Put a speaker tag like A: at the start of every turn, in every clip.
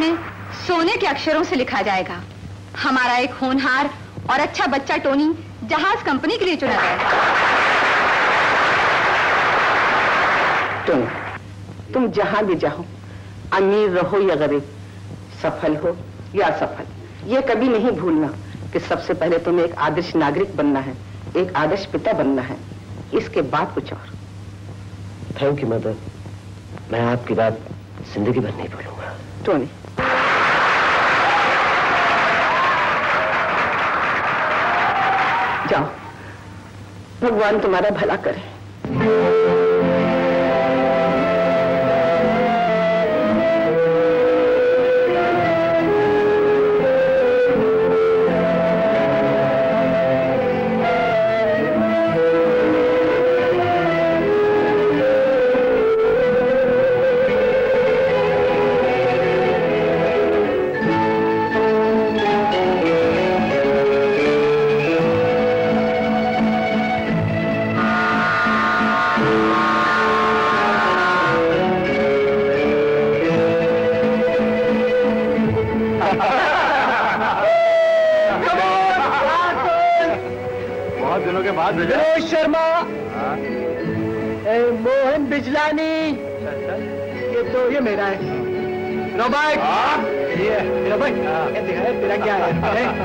A: में सोने के अक्षरों से लिखा जाएगा, हमारा एक होनहार और अच्छा बच्चा टोनी जहाज कंपनी के लिए चुना गया।
B: टोनी, तुम जहां भी जाओ, अमीर रहो या गरीब, सफल हो या असफल, ये कभी नहीं भूलना कि सबसे पहले तुम्हें एक आदर्श नागरिक बनना है, एक आदर्श पिता बनना है, इसके बाद कुछ और।
C: थैंक यू मदर, मैं आपकी बात जिंदगी भर नहीं भूलूंगा।
B: टोनी, जाओ, भगवान तुम्हारा भला करे।
D: रोहित शर्मा, मोहन बिजलानी, ये मेरा है। रोबर्ट, ये रोबर्ट, तेरा क्या है?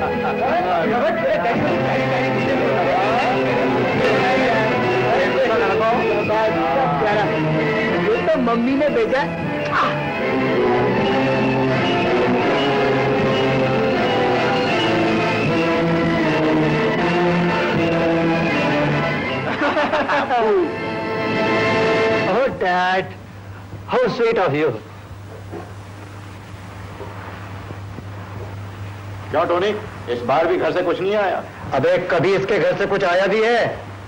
D: ये तो मम्मी ने भेजा।
C: Oh, Dad, how sweet of you.
E: क्या टोनी, इस बार भी घर से कुछ नहीं आया?
C: अबे कभी इसके घर से कुछ आया भी है?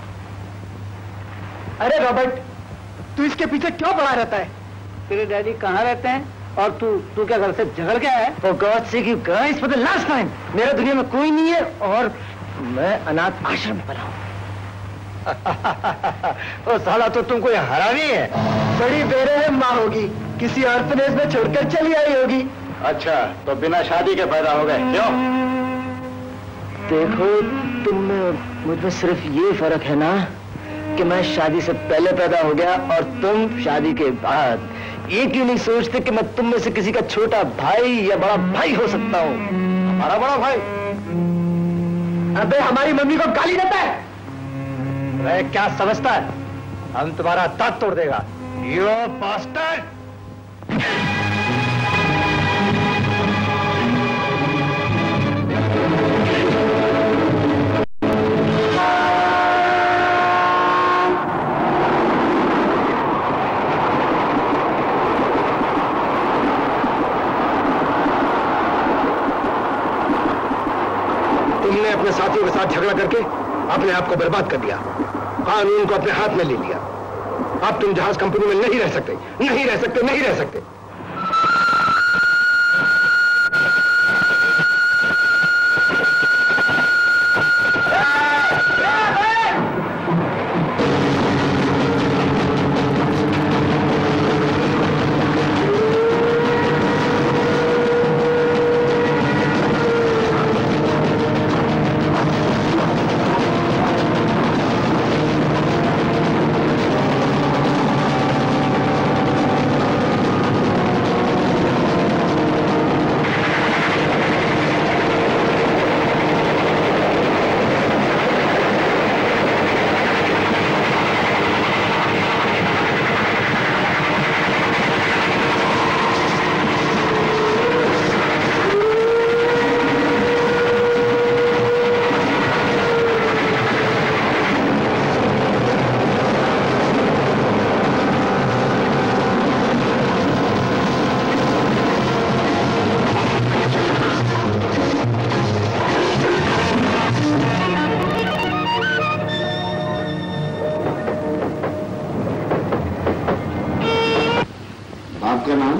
D: अरे रॉबर्ट, तू इसके पीछे क्यों पड़ा रहता है? तेरे डैडी कहाँ रहते हैं और तू क्या घर से झगड़ गया है?
C: For God's sake, you guys, for the last time, मेरा दुनिया में कोई नहीं है और मैं अनाथ आश्रम में पला हूँ।
D: ओ साला तो तुमको ये हरामी है। बड़ी बेरहम माँ होगी, किसी ऑर्फनेज में छोड़कर चली आई होगी।
E: अच्छा, तो बिना शादी के पैदा हो गए, क्यों?
C: देखो, तुम में मुझ में सिर्फ ये फर्क है ना कि मैं शादी से पहले पैदा हो गया और तुम शादी के बाद। ये क्यों नहीं सोचते कि मैं तुम में से किसी का छोटा भाई या बड़ा भाई हो सकता हूँ?
E: हमारा बड़ा भाई?
D: अबे हमारी मम्मी को गाली देता है।
C: वह क्या समझता है? हम तुम्हारा दांत तोड़ देगा।
E: You bastard!
C: तुमने अपने साथियों के साथ झगड़ा करके अपने आप को बर्बाद कर दिया, कानून को अपने हाथ में ले लिया। अब तुम जहाज कंपनी में नहीं रह सकते, नहीं रह सकते, नहीं रह सकते।
E: आपका नाम?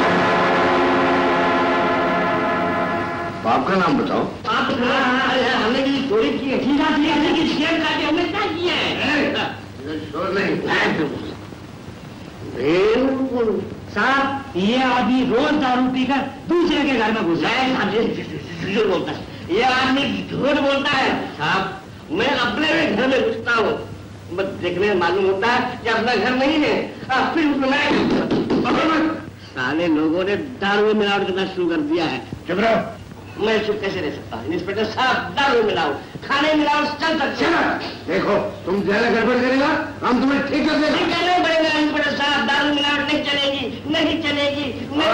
E: आपका नाम बताओ।
D: हमने की चोरी की है, हमने क्या किया है?
E: शोर नहीं।
D: साहब
C: ये आदमी रोज दारू पीकर दूसरे के घर में घुस जाए। झूठ बोलता है ये आदमी, झूठ बोलता है साहब। मैं अपने घर में घुसता हूँ, बस देखने में मालूम होता है कि अपना घर नहीं है, फिर उसमें साले लोगों ने दारू में मिलावट करना शुरू कर दिया है।
E: चुप रहो।
C: मैं चुप कैसे रह सकता हूँ इंस्पेक्टर साहब? दारू मिलाओ, खाने मिलाओ, चल सकते हैं।
E: देखो तुम ज्यादा गड़बड़ करेगा हम तुम्हें ठीक कर देंगे।
C: नहीं करना पड़ेगा इंस्पेक्टर साहब, दारू मिलावट नहीं चलेगी, नहीं चलेगी।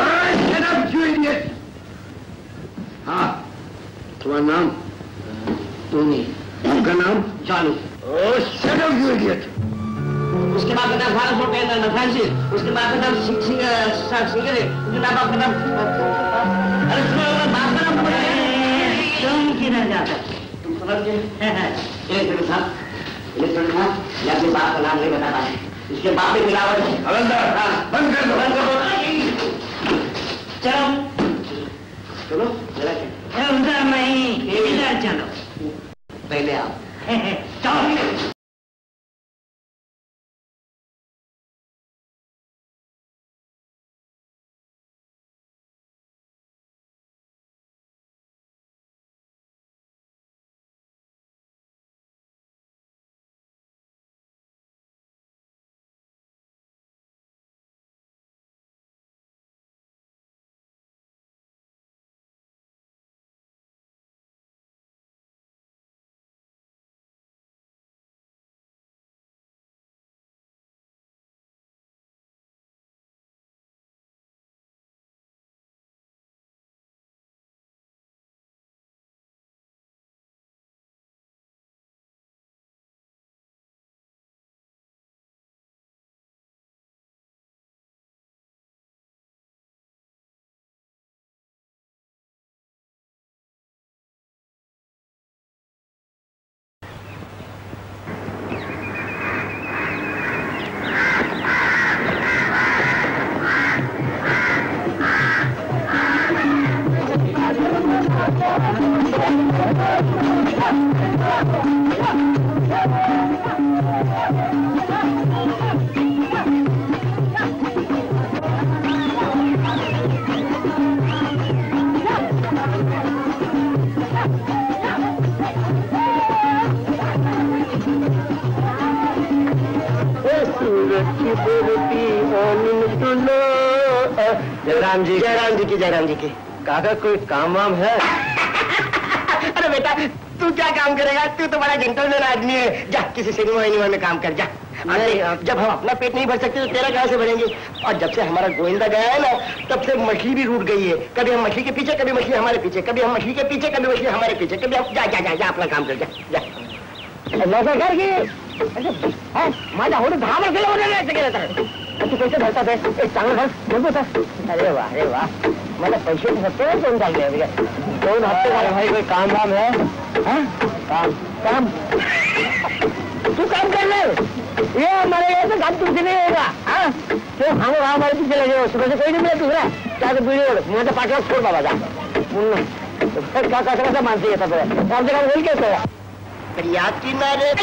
E: हाँ तुम्हारा नाम? टोनी। आपका नाम?
C: जानू।
E: Shut up, you idiot!
C: उसके बाद का नाम भारत फोर्ट है फ्रांसिस, उसके बाद का नाम सिंगर है, उसके नाम आपका नाम, अरे सुनो बाप का नाम तुम किधर जाता? तुम समझ गए? इंस्पेक्टर साहब ये अपने बाप का नाम नहीं बता पाए, इसके बाप में मिलावट है।
E: हवलदार बंद कर दो, बंद कर दो।
C: चलो चलो उधर नहीं, इधर चलो, पहले आओ। चलो जयराम जी की काका कोई काम वाम है? अरे बेटा तू क्या काम करेगा, तू तो बड़ा जेंटलमैन आदमी है। जा किसी सिनेमा में काम कर जा। जब हम अपना पेट नहीं भर सकते तो तेरा कहाँ से भरेंगे? और जब से हमारा गोविंदा गया है ना तब से मछली भी रूठ गई है। कभी हम मछली के पीछे, कभी मछली हमारे पीछे, कभी हम मछली के पीछे, कभी मछली हमारे पीछे, कभी हम जा जा जा जा अपना काम कर जा। माझ्या होडी 10 वर्ष गेलं तू पैसे भरता है, एक चांगलं घर बोलतो था। अरे वाह मला पैसे सत्ते दोन चालले 2 हफ्ते झाले भाई। कोई काम वाम है? काम तू काम कर ले, ये हमारे यहाँ तो काम तुमसे नहीं होगा। हाँ तो हम हमारे पीछे लगे हो, सुबह से कोई नहीं मिला दूसरा क्या तो वीडियो मुझे 5 लाख छोड़ बाबा जा क्या कसं मानसी येतात आमचं काम होईल काय? याद की ना रे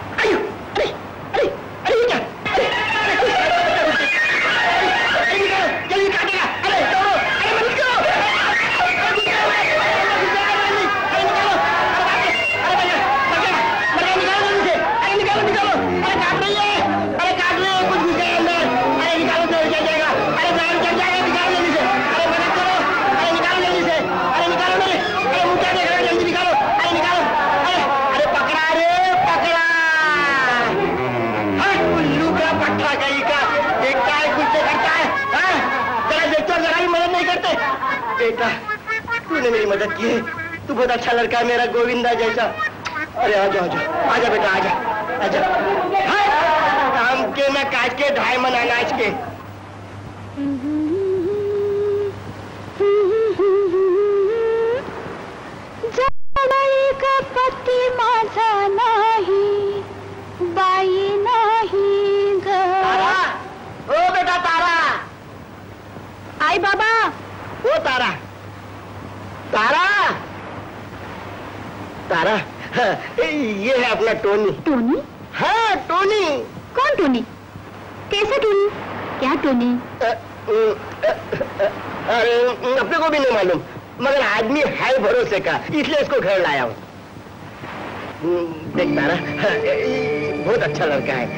C: बेटा तूने मेरी मदद की है, तू बहुत अच्छा लड़का है मेरा गोविंदा जैसा। अरे आजा बेटा आजा। काम के न काज के ढाई मन अनाज के।
A: जवाई का पति माझा नाही, बाई नाही ग।
C: तारा, ओ बेटा तारा।
A: आई बाबा।
C: ओ तारा ये है अपना टोनी।
A: टोनी?
C: हाँ टोनी।
A: कौन टोनी? कैसा टोनी? क्या टोनी?
C: अरे अपने को भी नहीं मालूम, मगर आदमी है भरोसे का, इसलिए इसको घर लाया हूँ। देखता ना, बहुत अच्छा लड़का है।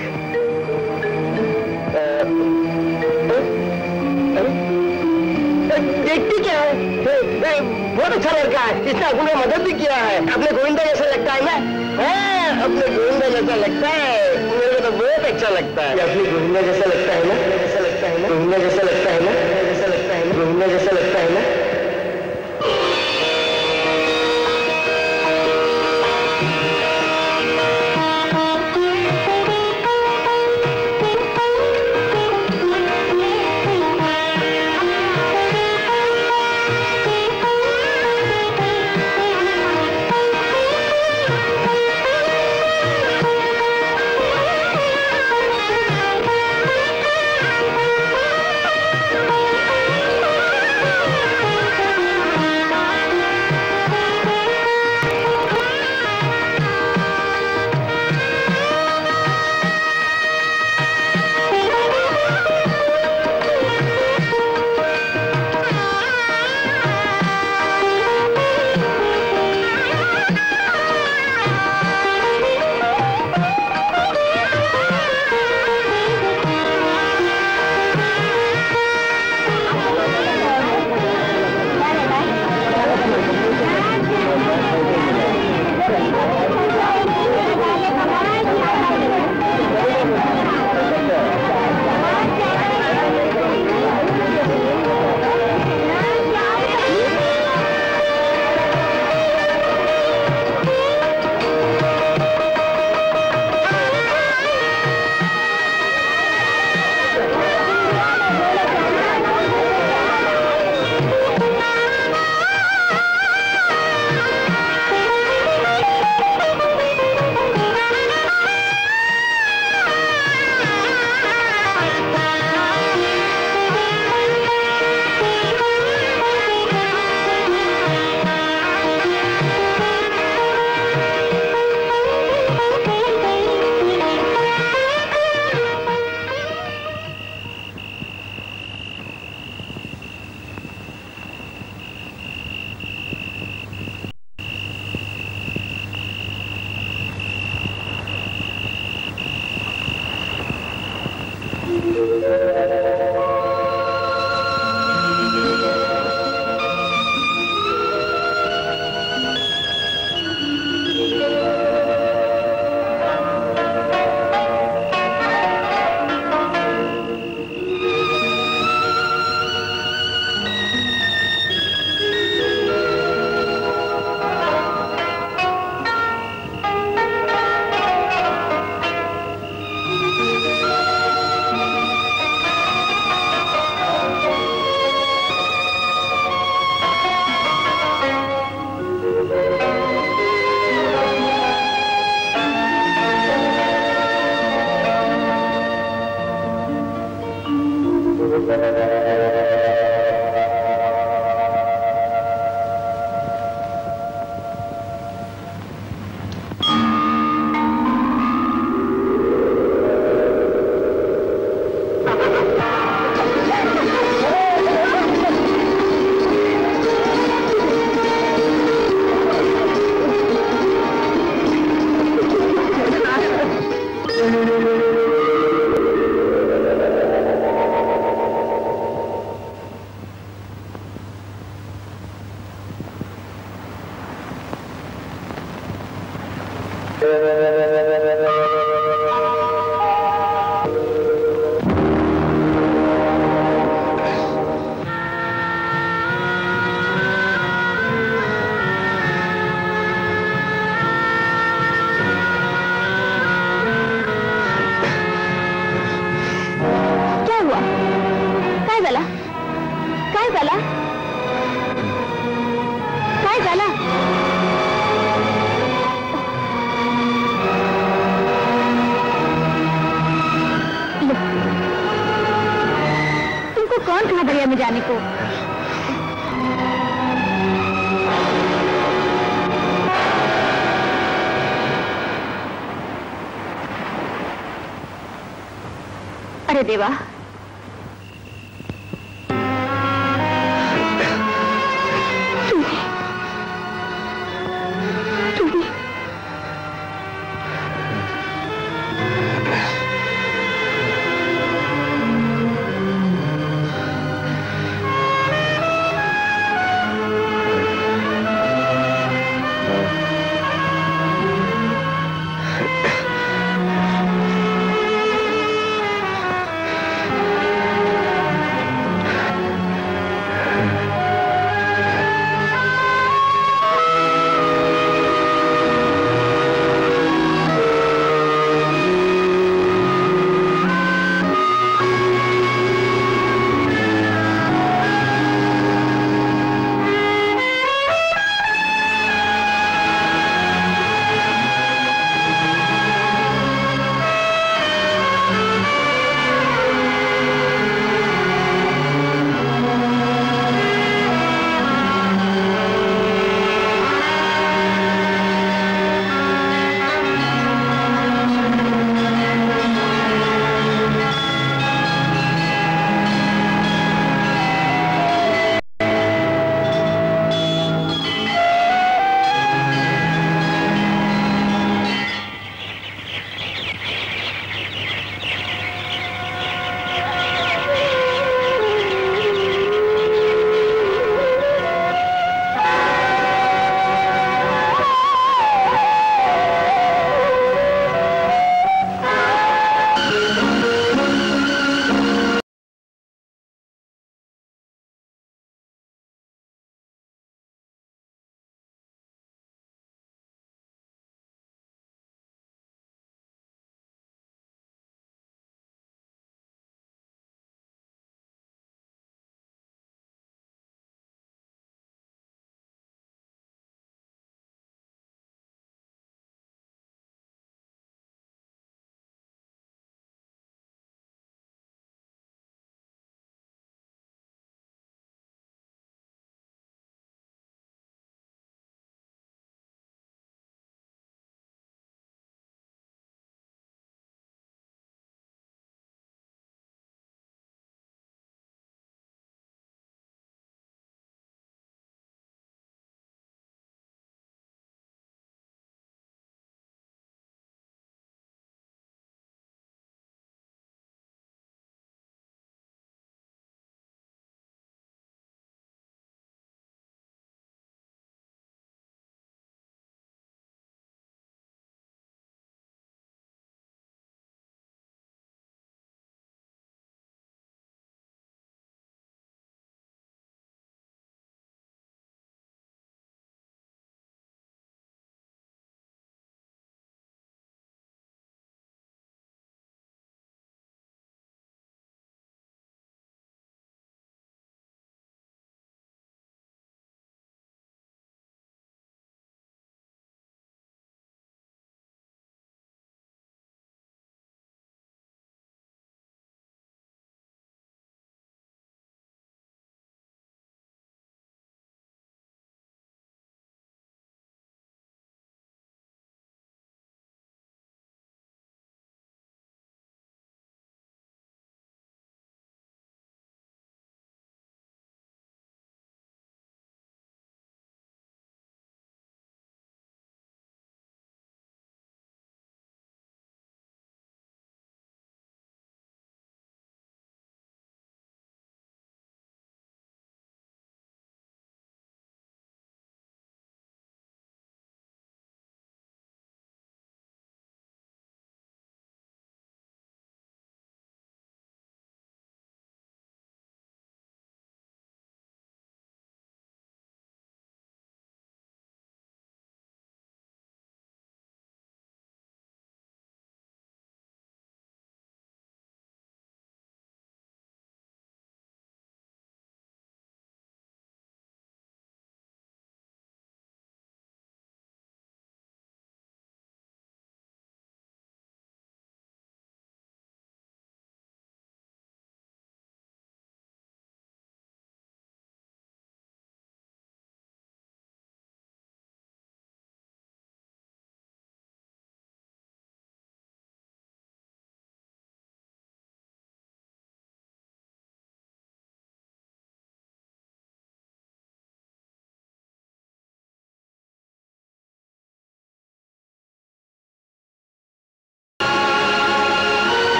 C: देखती क्या है? बहुत अच्छा लड़का है, इसने अपने मदद भी किया है। अपने गोविंदा जैसा लगता है ना? अपने गोविंदा जैसा लगता है, मेरे को तो बहुत अच्छा लगता है। अपने गोविंदा जैसा लगता है ना? जैसा लगता है ना? गोविंदा जैसा लगता है ना? जैसा लगता है ना? गोविंदा जैसा लगता है ना?
A: जाने को अरे देवा,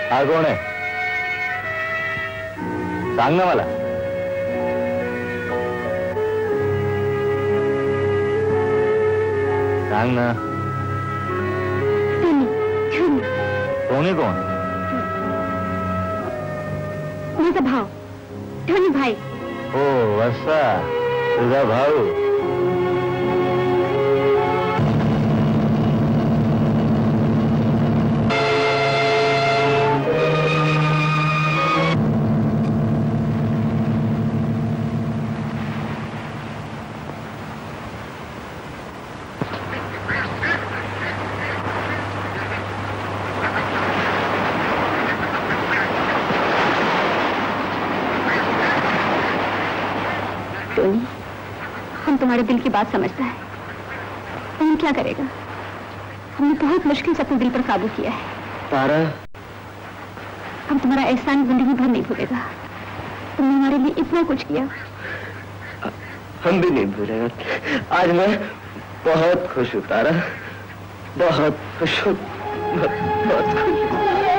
C: हा कोण आहे? सांग ना मला. सांग ना. टोनी कोण?
A: माझा भाव टोनी भाई.
C: हो असा तुझा भाऊ.
A: टोनी, हम तुम्हारे दिल की बात समझता है, हम क्या करेगा? हमने बहुत मुश्किल से अपने दिल पर काबू किया है.
C: तारा,
A: हम तुम्हारा एहसान जिंदगी भर नहीं भूलेगा. तुमने हमारे लिए इतना कुछ किया.
C: हम भी नहीं भूलेगा. आज मैं बहुत खुश हूँ तारा, बहुत खुश हूँ, बहुत खुश हूँ.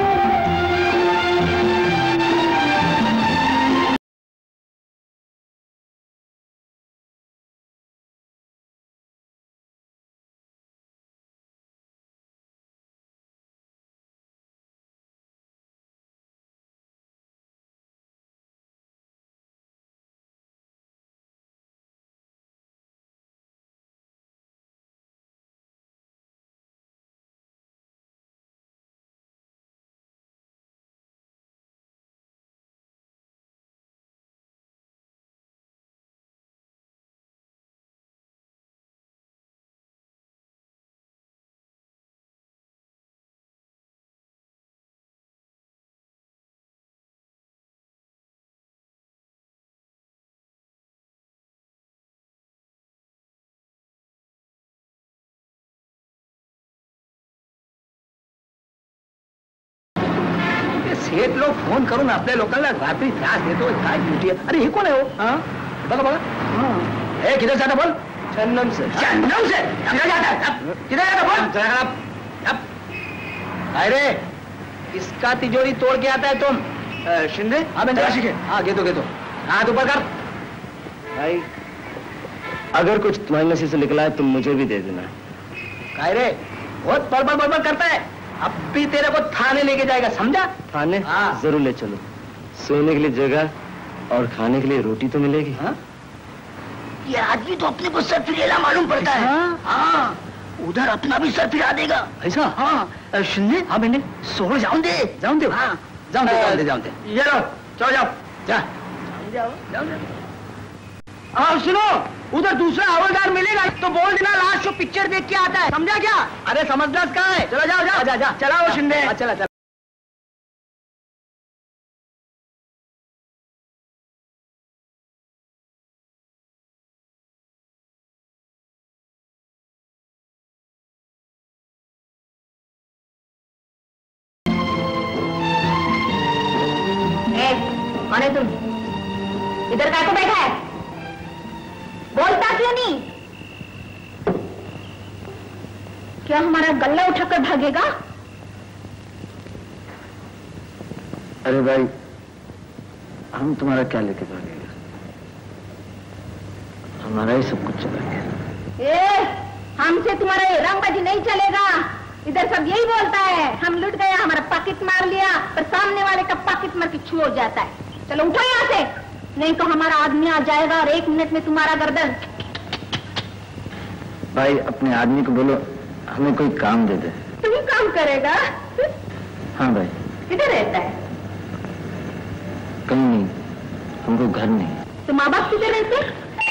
D: सेठ लोक फोन करून आपल्या लोकांना रात्री त्रास देतो. काय ड्युटी आहे? अरे हे कोण आहे हो? बघा बघा. हे किधर जाता बोल? चन्नम से. चन्नम से किधर जाता? किधर जाता बोल? काय रे, इसका तिजोरी तोड़ के आता है तुम? शिंदे. हाँ मैं जरा शिके. हाँ घेतो घेतो. हाथ ऊपर कर.
C: भाई अगर कुछ तुम्हारी नसीब से निकला है तुम मुझे भी दे देना.
D: काय रे, बहुत बड़बड़ बड़बड़ करता है. अब भी तेरे को थाने लेके जाएगा, समझा?
C: थाने?
D: हाँ.
C: जरूर ले चलो. सोने के लिए जगह और खाने के लिए रोटी तो मिलेगी.
D: हाँ?
E: ये आदमी तो अपने को सर फिरेला मालूम पड़ता है. हाँ, उधर अपना भी सर फिरा देगा.
D: ऐसा?
E: हाँ.
D: शिंदे. हाँ बेटे,
E: सोड़ जाऊं दे.
D: जाऊं दे.
E: हाँ.
D: जाऊं दे. ये लो, चलो जाओ. जा. जाओ. और सुनो, उधर दूसरा हवलदार मिलेगा तो बोल देना लास्ट शो पिक्चर देख के आता है, समझा क्या? अरे समझदार कहाँ है? चलो जाओ जाओ. जा. चला वो शिंदे. चला चला.
A: कौन है तुम? इधर काय को बैठा है? बोलता क्यों नहीं? क्या हमारा गल्ला उठाकर भागेगा?
C: अरे भाई हम तुम्हारा क्या लेके भागेगा? हमारा ही सब कुछ चला गया.
A: हमसे तुम्हारा ये रंगबाजी नहीं चलेगा. इधर सब यही बोलता है, हम लुट गया, हमारा पॉकेट मार लिया, पर सामने वाले का पॉकेट मार के छू हो जाता है. चलो उठो यहाँ से, नहीं तो हमारा आदमी आ जाएगा और 1 मिनट में तुम्हारा गर्दन.
C: भाई अपने आदमी को बोलो हमें कोई काम दे दे.
A: तुम काम करेगा?
C: हाँ भाई.
A: किधर रहता है?
C: कहीं नहीं, हमको घर नहीं.
A: तो माँ बाप किधर रहते?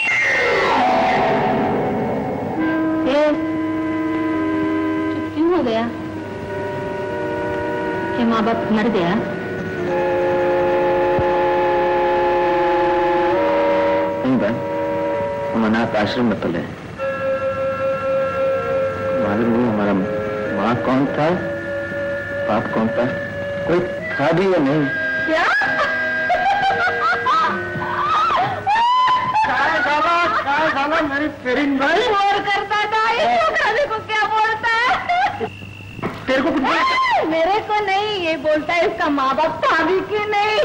A: चुप क्यों हो गया? क्या माँ बाप मर गया?
C: नहीं भाई, हम अनाथ आश्रम में पले. मालूम नहीं हमारा माँ कौन था, बाप कौन था, कोई था भी या नहीं.
A: क्या?
D: साला मेरी फेरिन भाई
A: बोर करता था. इस छोकरा को क्या बोलता है?
D: तेरे को कुछ
A: मेरे को नहीं, ये बोलता है इसका माँ बाप था भी कि नहीं।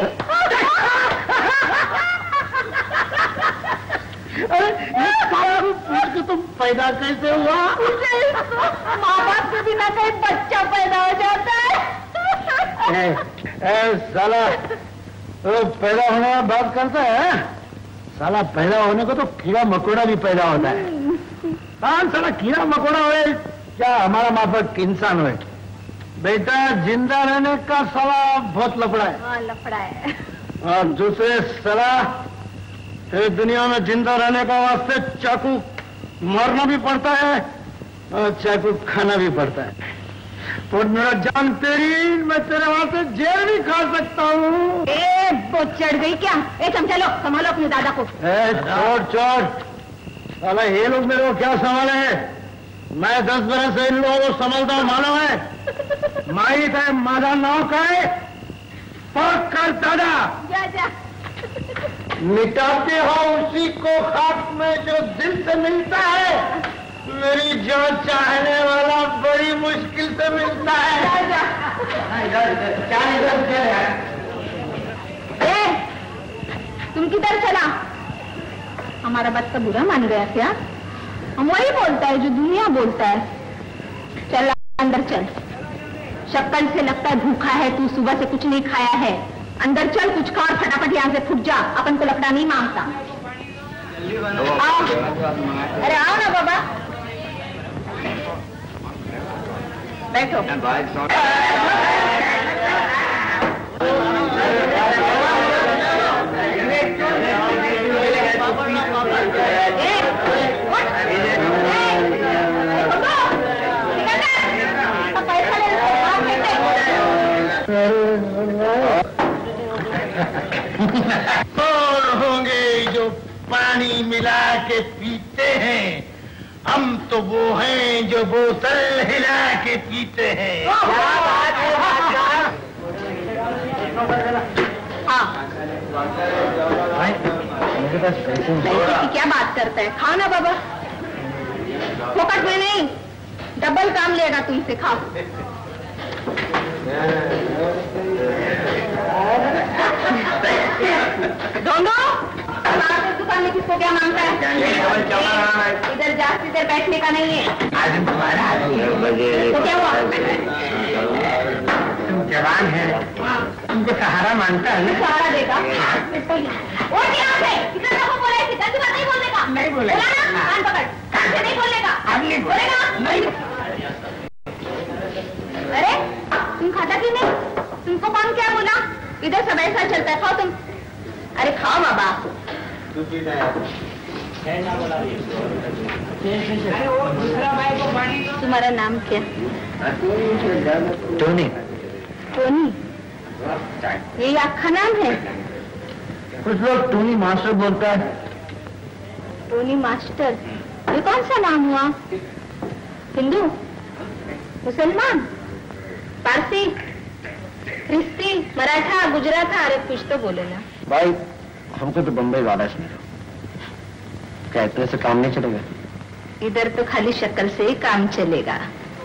E: अरे पूछ के तुम पैदा कैसे हुआ?
A: माँ बाप के बिना कहीं बच्चा पैदा हो जाता है।
E: साला पैदा होने का बात करता है। साला पैदा होने को तो कीड़ा मकोड़ा भी पैदा होता है। हाँ साला कीड़ा मकोड़ा हुए क्या हमारा माफक इंसान हुए। बेटा जिंदा रहने का साला बहुत लफड़ा है।
A: हाँ लफड़ा है।
E: और दूसरे साला इस दुनिया में जिंदा रहने का वास्ते चाकू मारना भी पड़ता है और चाकू खाना भी पड़ता है। और मेरा जान तेरी, मैं तेरे वास्ते जेल भी खा सकता हूँ।
A: वो चढ़ गई क्या? चमचा लो, संभालो अपने दादा को।
E: छोड़ छोड़ साला, ये लोग मेरे को क्या संभाले हैं? मैं 10 बरस से इन लोगों को संभालता हूँ, मालूम है? माई का मादा नाव का है, पक कर दादा
A: जा जा।
E: मिटाते हो उसी को खाक में जो दिल से मिलता है। मेरी जान चाहने वाला बड़ी मुश्किल से मिलता है।
A: तुम किधर चला? हमारा बच्चा बुरा मान गया क्या? हम वही बोलता है जो दुनिया बोलता है। चल अंदर चल। शक्ल से लगता है भूखा है तू, सुबह से कुछ नहीं खाया है। अंदर चल, कुछ खा और फटाफट यहाँ से फुट जा। अपन को लकड़ा नहीं मांगता। आओ। अरे आओ ना बाबा, बैठो।
E: कौन होंगे जो पानी मिला के पीते हैं? हम तो वो हैं जो बोतल हिला के पीते हैं।
A: पैसे की क्या बात करता है? खाओ ना बाबा, फोकट में नहीं, डबल काम लेगा तुमसे। खाओ। ढोंगो, दुकान में किसको क्या मांगता है? इधर जास्त इधर बैठने का नहीं है। तो क्या हुआ?
E: तुम जवान है, तुमको सहारा मांगता है।
A: सहारा देगा? और क्या है? इधर देखो, बोला है गलती बात नहीं बोलने का। नहीं बोले ना, कान पकड़, कान से नहीं बोलने का। अब नहीं बोलेगा? नहीं। अरे तुम खाता क्यों नहीं? तुमको कौन क्या बोला? इधर सब ऐसा चलता है, खाओ तुम। अरे खाओ बाबा। तुम्हारा नाम क्या?
C: टोनी।
A: टोनी? ये आपका नाम है?
E: कुछ लोग टोनी मास्टर बोलता है।
A: टोनी मास्टर, ये कौन सा नाम हुआ? हिंदू, मुसलमान, पारसी, ख्रिस्ती, मराठा, गुजरात? अरे कुछ तो बोले ना
C: भाई। हमको तो बम्बई वाला चाहिए। क्या इतने से काम नहीं चलेगा?
A: इधर तो खाली शक्ल से ही काम चलेगा।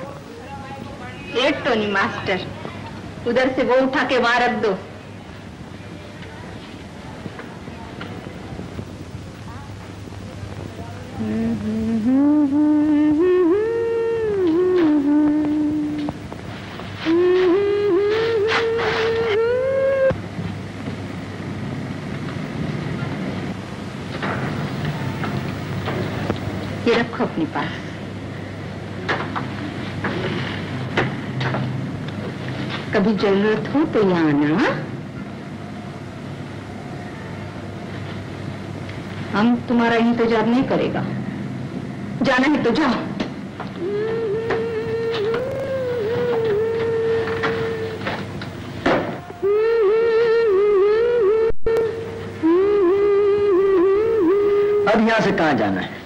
A: ये टोनी मास्टर, उधर से वो उठा के वहां रख दो। ये रखो अपने पास। कभी जरूरत हो तो यहाँ आना। हम तुम्हारा इंतजार नहीं करेगा। जाना है तो जाओ।
C: अब यहाँ से कहाँ जाना है?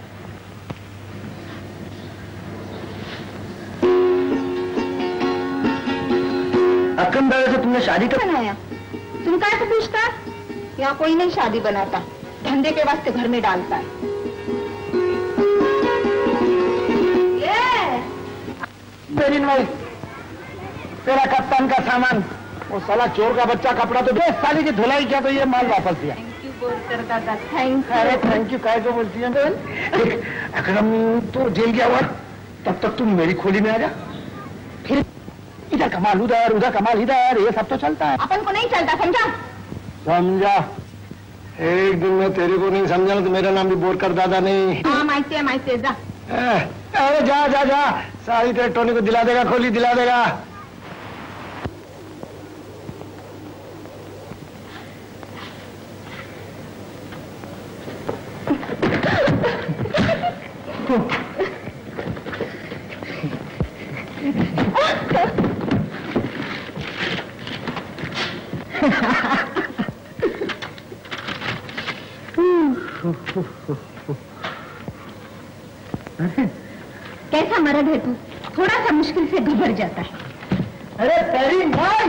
C: अकरम दादा से तुमने शादी कर
A: बनाया? तुम क्या से पूछता? यहाँ कोई नहीं शादी बनाता, धंधे के वास्ते घर में डालता है।
E: तेरा कप्तान का सामान। वो साला चोर का बच्चा कपड़ा तो दे, साली की धुलाई किया तो ये माल वापस दिया।
A: थैंक यू बोलकर दादा, थैंक यू।
E: अरे थैंक यू काय को बोलती है? अगर हम तो जेल गया हुआ तब तक तुम मेरी खोली में आ जा, फिर इधर कमाल उधर, उधर कमाल इधर, ये सब तो चलता है।
A: अपन को नहीं चलता, समझा?
E: समझा। एक दिन मैं तेरे को नहीं समझा तो मेरा नाम भी बोरकर दादा नहीं।
A: हाँ माइते है, जा।
E: अरे जा जा जा, सारी तेरे टोनी को दिला देगा, खोली दिला देगा।
A: कैसा मर्द है तू, थोड़ा सा मुश्किल से घबरा जाता है।
E: अरे तेरी मां,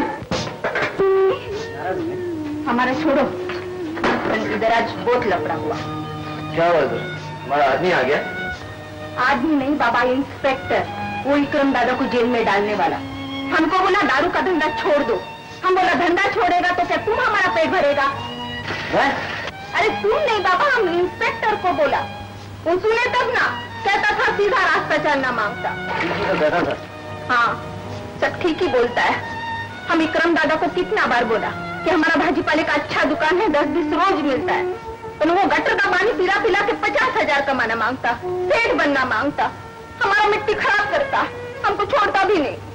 A: हमारा छोड़ो, इधर आज बहुत लफड़ा हुआ।
C: क्या हुआ? हमारा आदमी आ गया?
A: आदमी नहीं बाबा, इंस्पेक्टर, वो इकरम दादा को जेल में डालने वाला। हमको बोला दारू का धंधा छोड़ दो। हम बोला धंधा छोड़ेगा तो क्या तुम हमारा पेट भरेगा? अरे तुम नहीं बाबा, हम इंस्पेक्टर को बोला। वो सुने तब ना, कहता था सीधा रास्ता चलना मांगता। हाँ, सब ठीक ही बोलता है। हम इकरम दादा को कितना बार बोला कि हमारा भाजीपाले का अच्छा दुकान है, 10-20 रोज मिलता है, तो वो गटर का पानी पिला पिला के 50,000 कमाना मांगता, सेठ बनना मांगता, हमारा मिट्टी खराब करता, हमको छोड़ता भी नहीं।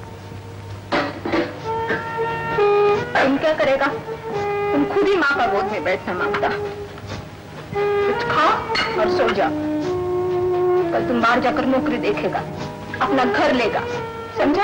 A: तुम क्या करेगा? तुम खुद ही माँ का गोद में बैठना मांगता। कुछ खाओ और सो जाओ। कल तुम बाहर जाकर नौकरी देखेगा, अपना घर लेगा, समझा?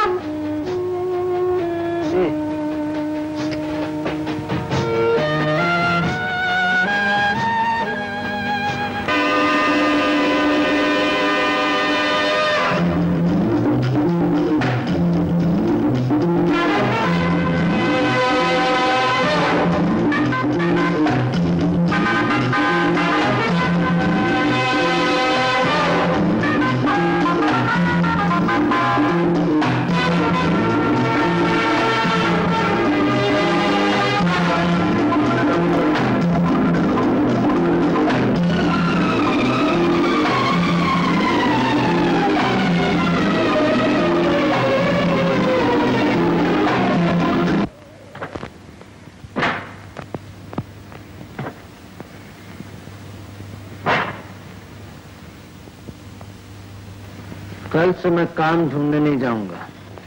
C: कल से मैं काम ढूंढने नहीं जाऊंगा।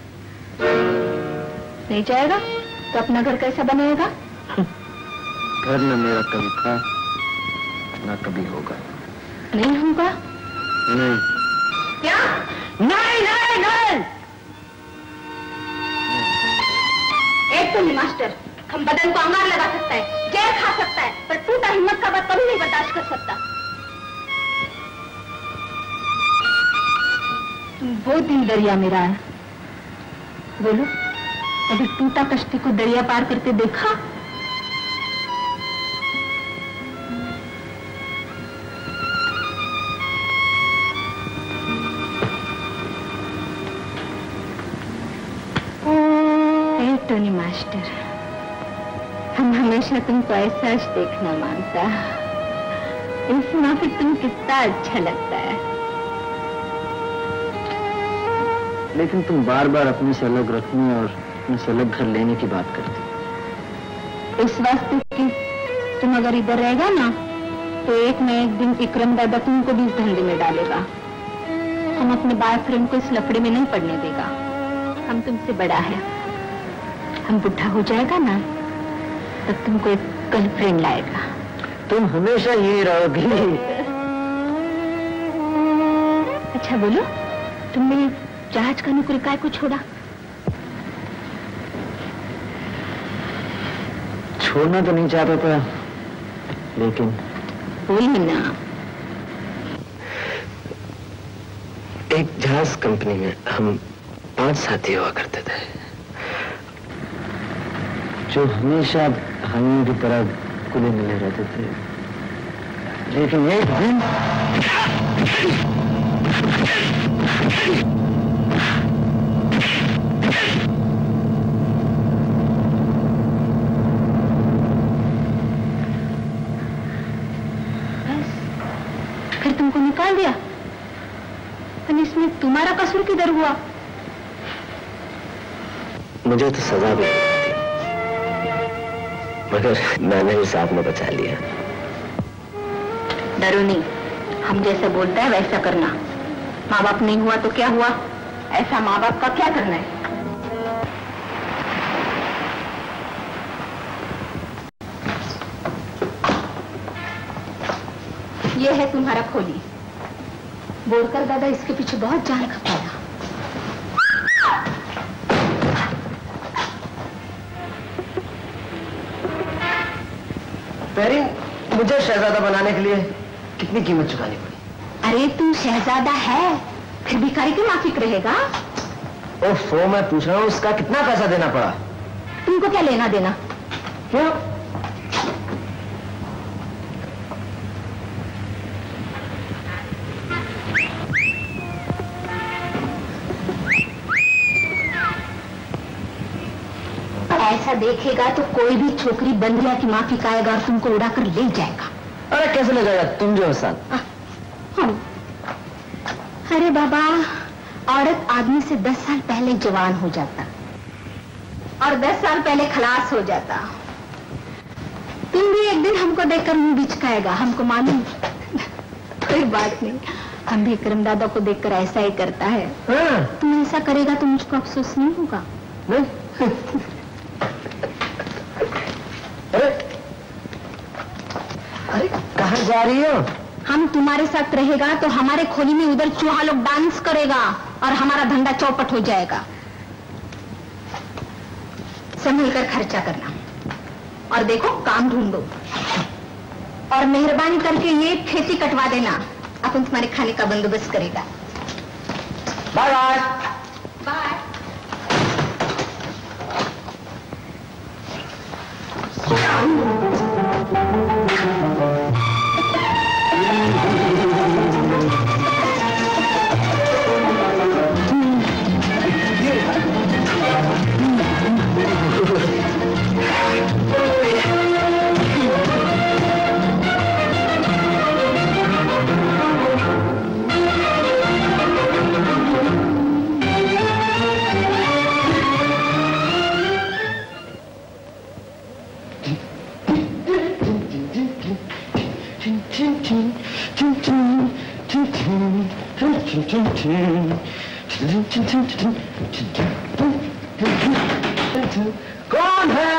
A: नहीं जाएगा तो अपना घर कैसा बनेगा?
C: घर न मेरा कभी था न कभी होगा।
A: नहीं होगा?
C: नहीं।
A: क्या?
C: नहीं नहीं नहीं।
A: एक तो नहीं मास्टर, हम बदन को अंगार लगा सकता है, जहर खा सकता है, पर टूटा हिम्मत का बात कभी नहीं बर्दाश्त कर सकता। तुम वो दिन दरिया में रहा है, बोलो अभी टूटा कश्ती को दरिया पार करते देखा? टोनी मास्टर, हम हमेशा तुमको ऐसा देखना मांगता, इसमें फिर तुम कितना अच्छा लगता है।
C: लेकिन तुम बार बार अपने से अलग रखने और अपने से अलग घर लेने की बात करती।
A: इस वास्ते कि तुम अगर इधर रहेगा ना तो एक न एक दिन इकरम दादा तुमको भी इस धंधे में डालेगा। हम अपने बॉयफ्रेंड को इस लफड़े में नहीं पड़ने देगा। हम तुमसे बड़ा है, हम बुढ़ा हो जाएगा ना तब तुमको एक गर्लफ्रेंड लाएगा।
C: तुम हमेशा यही रहोगी।
A: अच्छा बोलो, तुमने जहाज का नौकरी काय को छोड़ा?
C: छोड़ना तो नहीं चाहता था, लेकिन
A: बोली ना।
C: एक जहाज कंपनी में हम 5 साथी हुआ करते थे जो हमेशा हम की तरह खुले मिले रहते थे। लेकिन एक दिन
A: फिर तुमको निकाल दिया। पर इसमें तुम्हारा कसूर किधर हुआ?
C: मुझे तो सजा भी थी, मगर मैंने ही साहब ने बचा लिया।
A: डरो नहीं, हम जैसे बोलता है वैसा करना। माँ बाप नहीं हुआ तो क्या हुआ, ऐसा माँ बाप का क्या करना है। ये है तुम्हारा खोली। बोलकर दादा इसके पीछे बहुत जान खपाया।
C: पेरी, मुझे शहजादा बनाने के लिए कितनी कीमत चुकानी पड़ी?
A: अरे तू शहजादा है, फिर भिखारी की माफिक रहेगा?
C: ओफो, मैं पूछ रहा हूँ उसका कितना पैसा देना पड़ा?
A: तुमको क्या लेना देना?
C: क्यों?
A: ऐसा देखेगा तो कोई भी छोकरी बंदरिया की माफिक आएगा और तुमको उड़ाकर ले जाएगा।
C: अरे कैसे ले जाएगा, तुम जो इंसान।
A: अरे बाबा, औरत आदमी से 10 साल पहले जवान हो जाता और 10 साल पहले खलास हो जाता। तुम भी एक दिन हमको देखकर मुंह बिचकाएगा, हमको मालूम। कोई बात नहीं, हम भी करम दादा को देखकर ऐसा ही करता है। तुम ऐसा करेगा तो मुझको अफसोस नहीं होगा?
C: नहीं। अरे कहाँ जा रही हो?
A: हम तुम्हारे साथ रहेगा तो हमारे खोली में उधर चूहा लोग डांस करेगा और हमारा धंधा चौपट हो जाएगा। संभल कर खर्चा करना और देखो काम ढूंढो और मेहरबानी करके ये खेती कटवा देना। अपन तुम्हारे खाने का बंदोबस्त करेगा।
C: Bye bye.
A: बाय।
C: कौन है?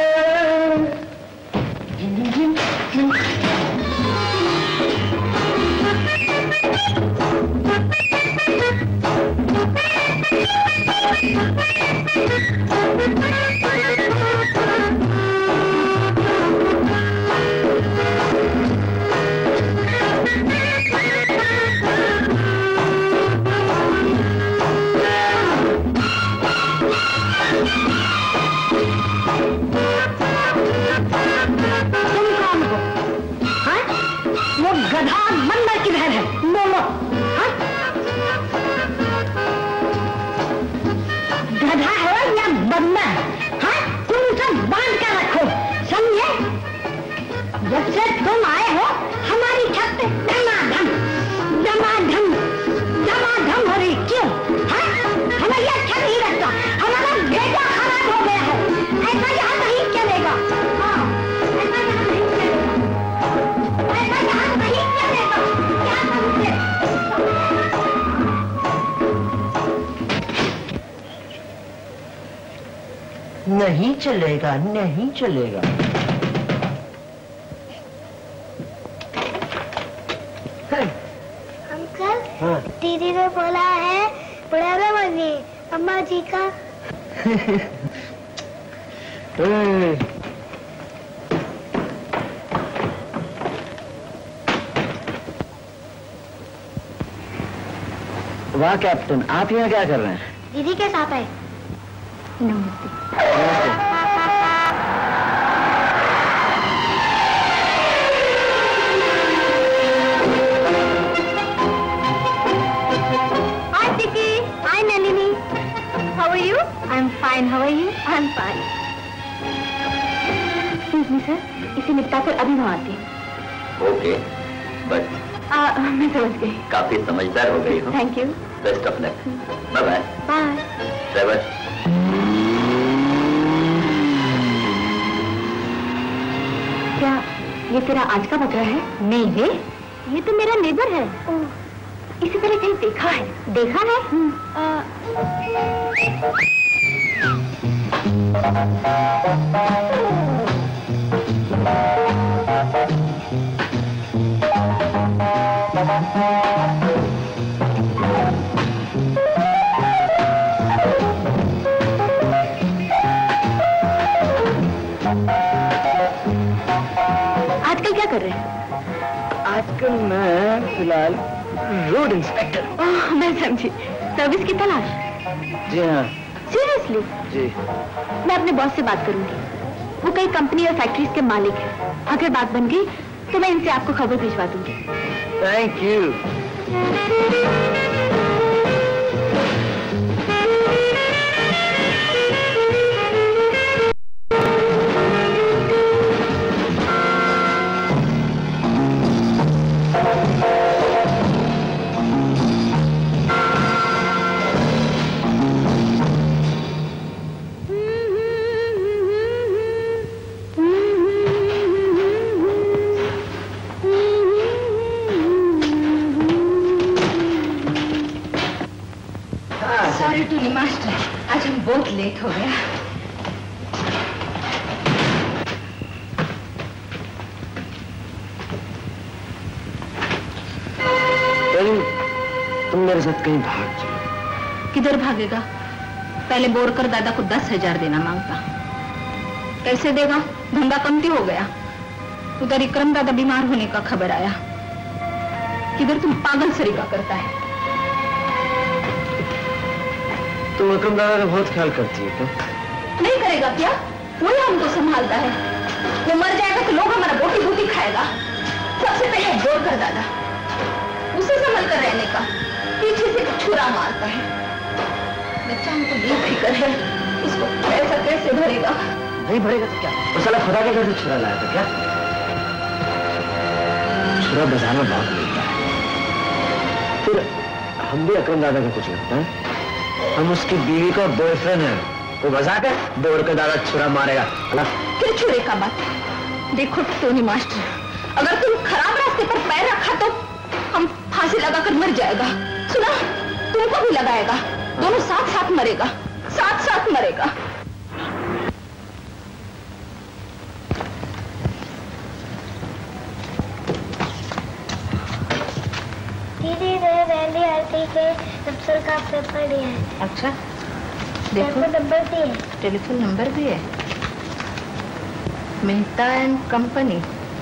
A: जब से तुम आए हो हमारी छत पे धमाधम हो रही। क्यों? हमें यह अच्छा नहीं लगता। हमारा बेटा खराब हो गया है। ऐसा यहाँ नहीं चलेगा। ऐसा यहाँ नहीं चलेगा। क्या समझे?
C: नहीं चलेगा, नहीं चलेगा।
F: अंकल, दीदी ने बोला है बुढ़ाना बनिए अम्मा जी का।
C: वाह कैप्टन, आप यहाँ क्या कर रहे हैं?
F: दीदी के साथ आए।
A: नमस्ते। I'm fine. How are you? I'm fine. Excuse me, sir. इसे निपटा कर अभी हम आते हैं।
C: Okay, but
A: मैं समझ गई।
G: काफी समझदार हो गई हो।
A: Thank you.
G: Best of luck. Bye bye.
A: Bye.
G: Driver.
A: क्या ये तेरा आज का बकरा है? नहीं, ये तो मेरा नेबर है। इसी तरह कहीं देखा है। देखा है? आजकल क्या कर रहे हैं?
C: आजकल मैं फिलहाल रोड इंस्पेक्टर।
A: मैं समझी, सर्विस की तलाश।
C: जी हाँ।
A: सीरियसली?
C: जी।
A: मैं अपने बॉस से बात करूंगी। वो कई कंपनी और फैक्ट्रीज के मालिक हैं। अगर बात बन गई तो मैं इनसे आपको खबर भिजवा दूंगी।
C: Thank you.
A: Sorry to master, आज हम बहुत लेट हो गया।
C: तुम मेरे साथ कहीं भाग जाओ।
A: किधर भागेगा? पहले बोरकर दादा को 10,000 देना मांगता। कैसे देगा? धंधा कमती हो गया। उधर विक्रम दादा बीमार होने का खबर आया। किधर तुम पागल सरीका करता है।
C: तुम विक्रम दादा का बहुत ख्याल करती है क्या?
A: नहीं करेगा क्या? वही हमको संभालता है। वो मर जाएगा तो लोग हमारा बोटी बोटी खाएगा। सबसे पहले बोरकर दादा, उसे संभल कर रहने का। पीछे से छुरा मारता है। बच्चा हमको ये फिक्र है, इसको पैसा कैसे भरेगा?
C: नहीं भरेगा तो क्या? वो साला खुदा के घर से छुरा लाया था क्या? छुरा बाजार में बहुत मिलता है। फिर हम भी विक्रम दादा का कुछ लगता है। हम उसकी बीवी का बॉयफ्रेंड है। वो बजा कर बोरकर दादा छुरा मारेगा।
A: फिर छुरे का बात। देखो टोनी मास्टर, अगर तुम खराब रास्ते पर पैर रखा तो हम फांसी लगाकर मर जाएगा। सुना? तुमको भी लगाएगा। दोनों साथ साथ मरेगा। साथ साथ मरेगा।
F: दीदी ने रैली आरती के अफसर का पेपर दिया है।
A: अच्छा, देखो
F: नंबर दिए।
A: टेलीफोन नंबर भी है। Mehta and company.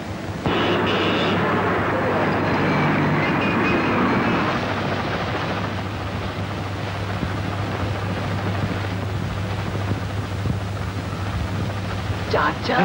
D: चाचा।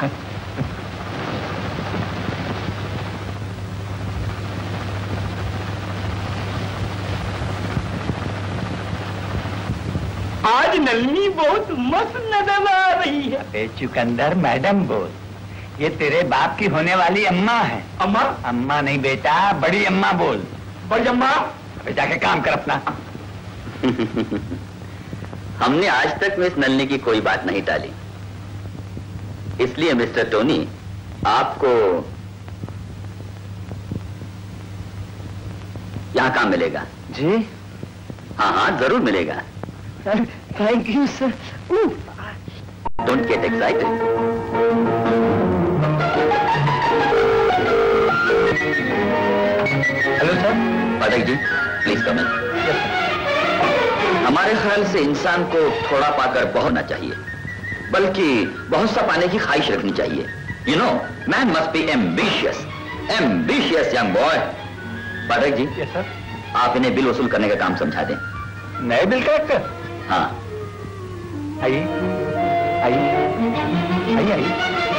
D: आज नलनी बहुत मस्त नजर आ रही है। चुकंदर मैडम बोल, ये तेरे बाप की होने वाली अम्मा है। अम्मा? अम्मा नहीं बेटा, बड़ी अम्मा बोल। बड़ी अम्मा? अबे जाके काम कर अपना।
G: हमने आज तक मिस नलनी की कोई बात नहीं टाली, इसलिए मिस्टर टोनी आपको यहाँ काम मिलेगा।
C: जी?
G: हाँ हाँ जरूर मिलेगा।
C: Thank you sir.
G: Don't get excited.
C: Hello sir.
G: Pathak ji please come in. हमारे ख्याल से इंसान को थोड़ा पाकर बहुत होना चाहिए, बल्कि बहुत सा पाने की ख्वाहिश रखनी चाहिए। You know, man must be ambitious. Ambitious young boy. Pathak ji
D: yes sir.
G: आप इन्हें बिल वसूल करने का काम समझा दें।
D: नए बिल कलेक्टर?
G: हाँ
D: आइए आइए आइए आइए।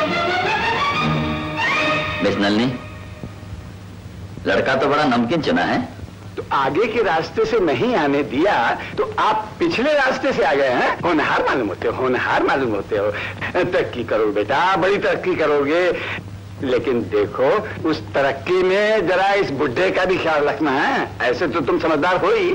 G: मिस नलनी, लड़का तो बड़ा नमकीन चुना है।
E: तो आगे के रास्ते से नहीं आने दिया तो आप पिछले रास्ते से आ गए हैं। होनहार मालूम होते हो, होनहार मालूम होते हो। तरक्की करो बेटा, बड़ी तरक्की करोगे। लेकिन देखो, उस तरक्की में जरा इस बुड्ढे का भी ख्याल रखना है। ऐसे तो तुम समझदार हो ही।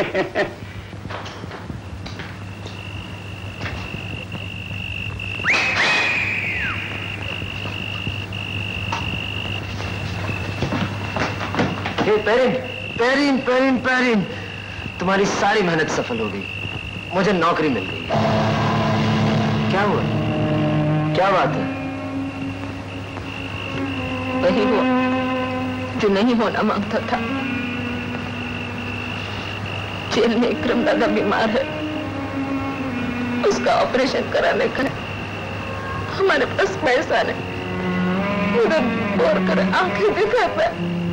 C: पेरिन, पेरिन, पेरिन, पेरिन, तुम्हारी सारी मेहनत सफल हो गई। मुझे नौकरी मिल गई। क्या हुआ? क्या बात है?
A: वही हुआ जो नहीं होना मांगता था। जेल में इकरम दादा बीमार है, उसका ऑपरेशन कराने का है। हमारे पास पैसा नहीं, उधर और कर आंखें दिखाता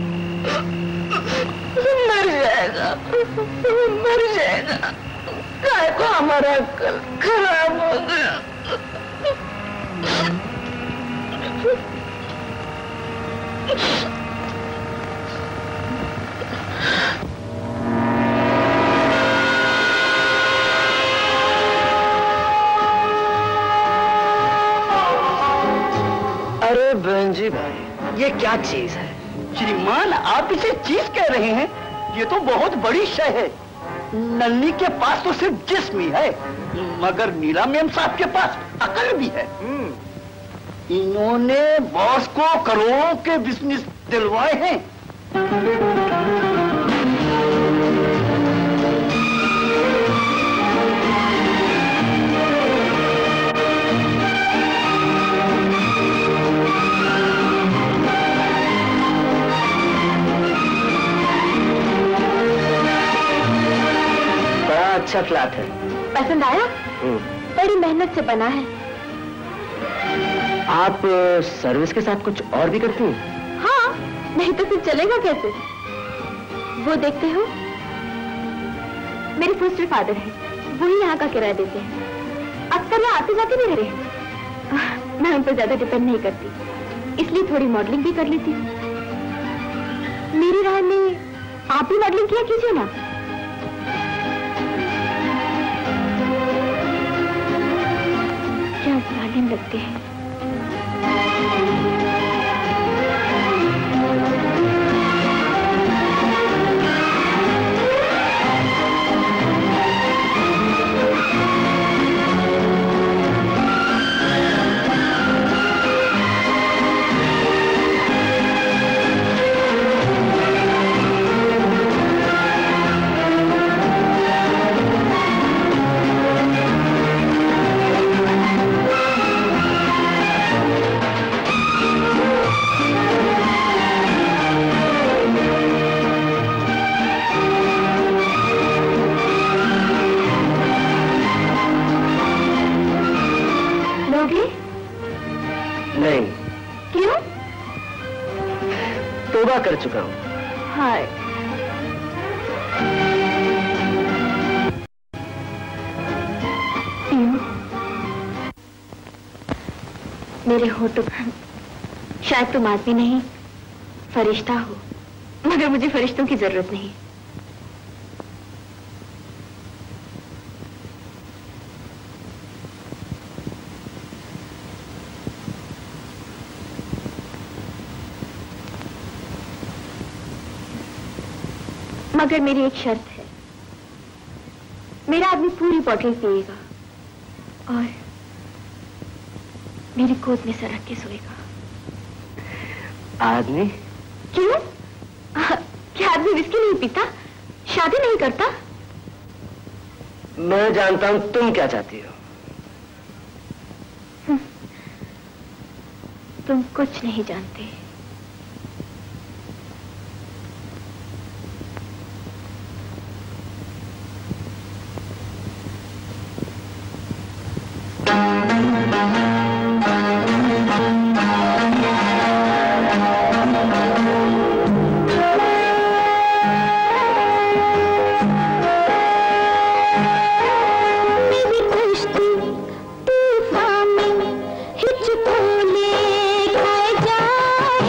A: मर जाएगा, मर जाएगा। काय को हमारा अक्ल खराब हो गया।
C: अरे बहन जी भाई, ये क्या चीज है?
E: श्रीमान, आप इसे चीज कह रहे हैं? ये तो बहुत बड़ी शय है। नन्ही के पास तो सिर्फ जिस्म ही है, मगर मीरा मेम साहब के पास अकल भी है। इन्होंने बॉस को करोड़ों के बिजनेस दिलवाए हैं।
C: अच्छा फ्लैट है।
A: पसंद आया? बड़ी मेहनत से बना है।
C: आप सर्विस के साथ कुछ और भी करती हैं?
A: हाँ, नहीं तो फिर चलेगा कैसे? वो देखते हो, मेरे फोस्टर फादर हैं, वही यहाँ का किराया देते हैं। अक्सर यहाँ आते जाते भी रहे हैं। मैं उन पर ज्यादा डिपेंड नहीं करती, इसलिए थोड़ी मॉडलिंग भी कर लेती हूँ। मेरी राय में आप भी मॉडलिंग किया कीजिए ना। क्या जालिम लगते हैं।
C: नहीं।
A: क्यों?
C: तौबा कर चुका हूँ।
A: हाय, मेरे होठों पर शायद तुम आदमी नहीं फरिश्ता हो, मगर मुझे फरिश्तों की जरूरत नहीं। मगर मेरी एक शर्त है, मेरा आदमी पूरी बॉटल पिएगा और मेरी गोद में सरक के सोएगा।
C: आदमी?
A: क्यों? क्या आदमी विस्की नहीं पीता, शादी नहीं करता?
C: मैं जानता हूं तुम क्या चाहती हो।
A: तुम कुछ नहीं जानते।
F: तूफान में हिचको ले खाए जा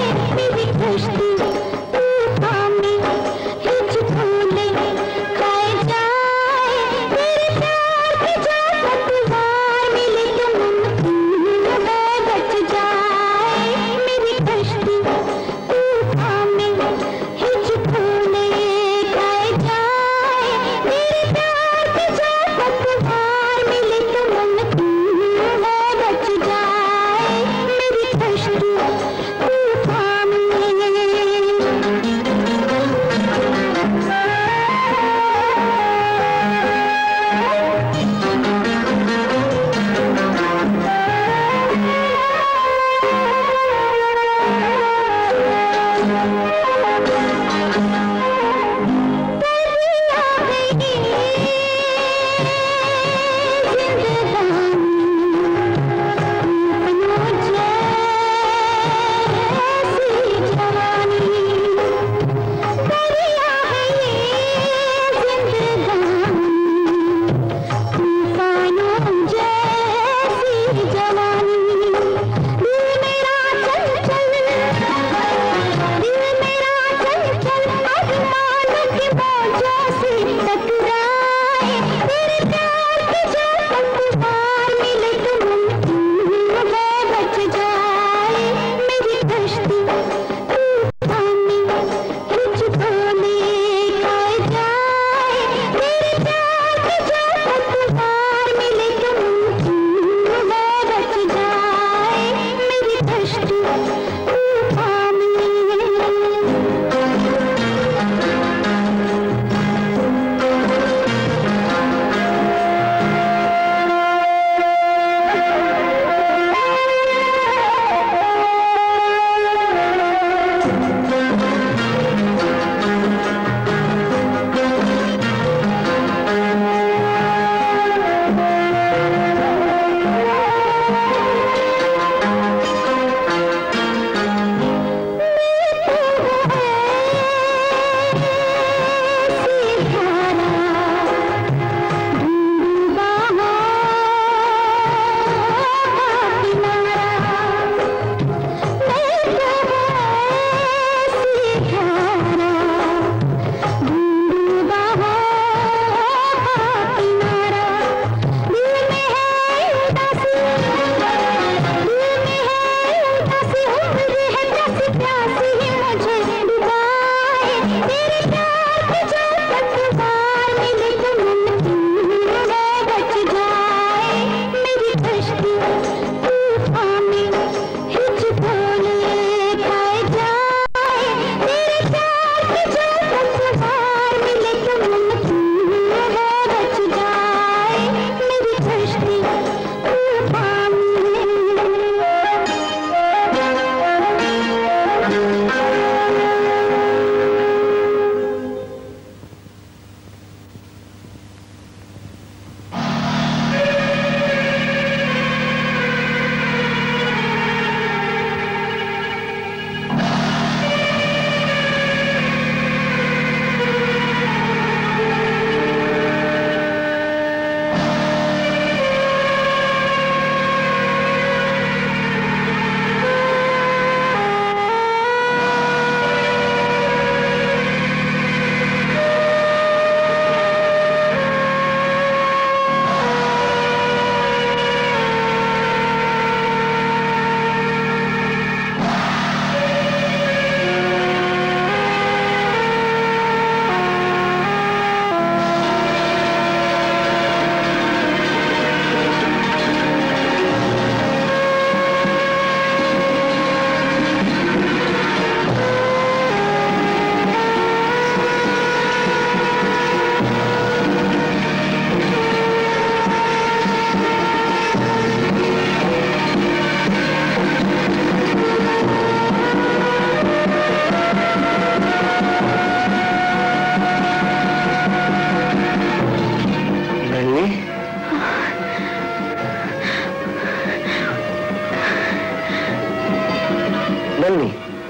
C: नन्नी,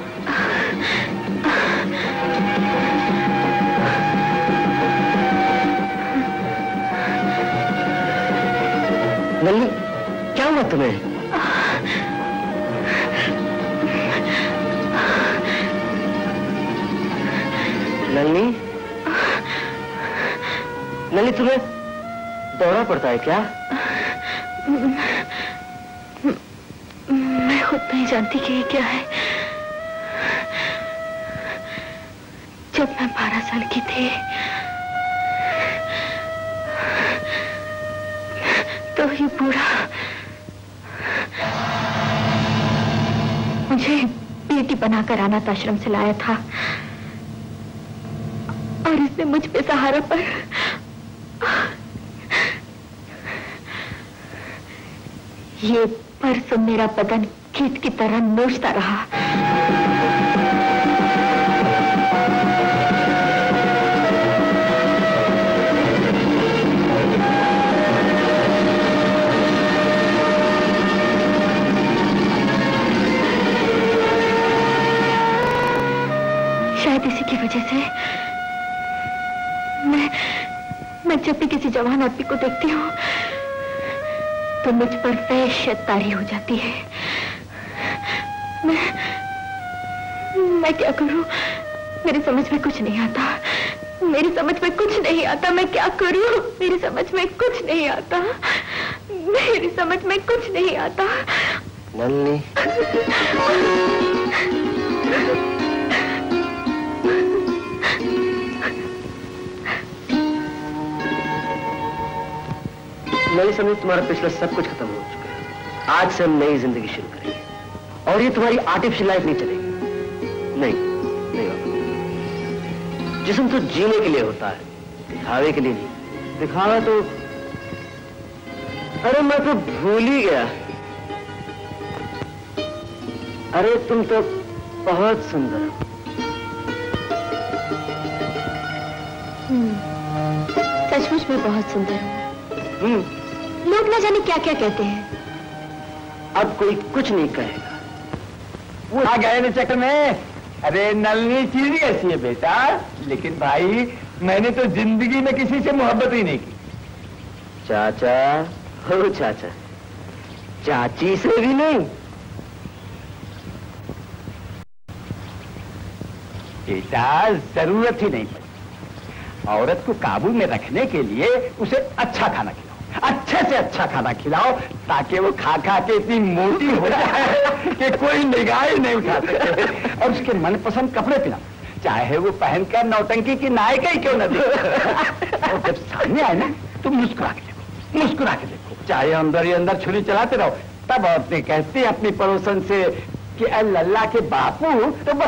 C: नन्नी क्या हुआ तुम्हें? नन्नी, नन्नी तुम्हें दौरा पड़ता है क्या?
A: मैं खुद नहीं जानती कि ये क्या है। जब मैं 12 साल की थी तो ये बूढ़ा मुझे बेटी बनाकर अनाथ आश्रम से लाया था और इसने मुझ पे सहारा पर ये परसों मेरा बदन कीट की तरह नोचता रहा। शायद इसी की वजह से मैं जब भी किसी जवान आदमी को देखती हूँ तो मुझ पर वहशत तारी हो जाती है। मैं क्या करूं? मेरी समझ में कुछ नहीं आता। मेरी समझ में कुछ नहीं आता। मैं क्या करूं? मेरी समझ में कुछ नहीं आता। मेरी समझ में कुछ नहीं आता।
C: नन्नी, मेरी समझ तुम्हारा पिछला सब कुछ खत्म हो चुका है। आज से हम नई जिंदगी शुरू करेंगे और ये तुम्हारी आर्टिफिशियल लाइफ नहीं चलेगी। नहीं बाबा, जिस्म तो जीने के लिए होता है, दिखावे के लिए नहीं। दिखावा तो, अरे मैं तो भूल ही गया। अरे तुम तो बहुत सुंदर हो।
A: सचमुच में बहुत सुंदर हूँ। लोग न जाने क्या क्या कहते हैं।
C: अब कोई कुछ नहीं कहेगा।
E: वो आ गए ना चक्कर में। अरे नलनी चीज ऐसी है बेटा, लेकिन भाई मैंने तो जिंदगी में किसी से मोहब्बत ही नहीं की।
C: चाचा हो चाचा, चाची से भी नहीं।
E: बेटा जरूरत ही नहीं पड़ी। औरत को काबू में रखने के लिए उसे अच्छा खाना खिलाओ, अच्छे से अच्छा खाना खिलाओ, ताकि वो खा खा के इतनी मोटी हो जाए कि कोई निगाह ही नहीं उठा सके। और उसके मनपसंद कपड़े पहनाओ, चाहे वो पहनकर नौटंकी की नायिका ही क्यों न दे। और जब सामने आए ना तो मुस्कुरा के देखो, मुस्कुरा के देखो। चाहे अंदर ही अंदर छुरी चलाते रहो, तब औरतें कहती है अपनी पड़ोसन से कि अल्लाह के बापू, तो बस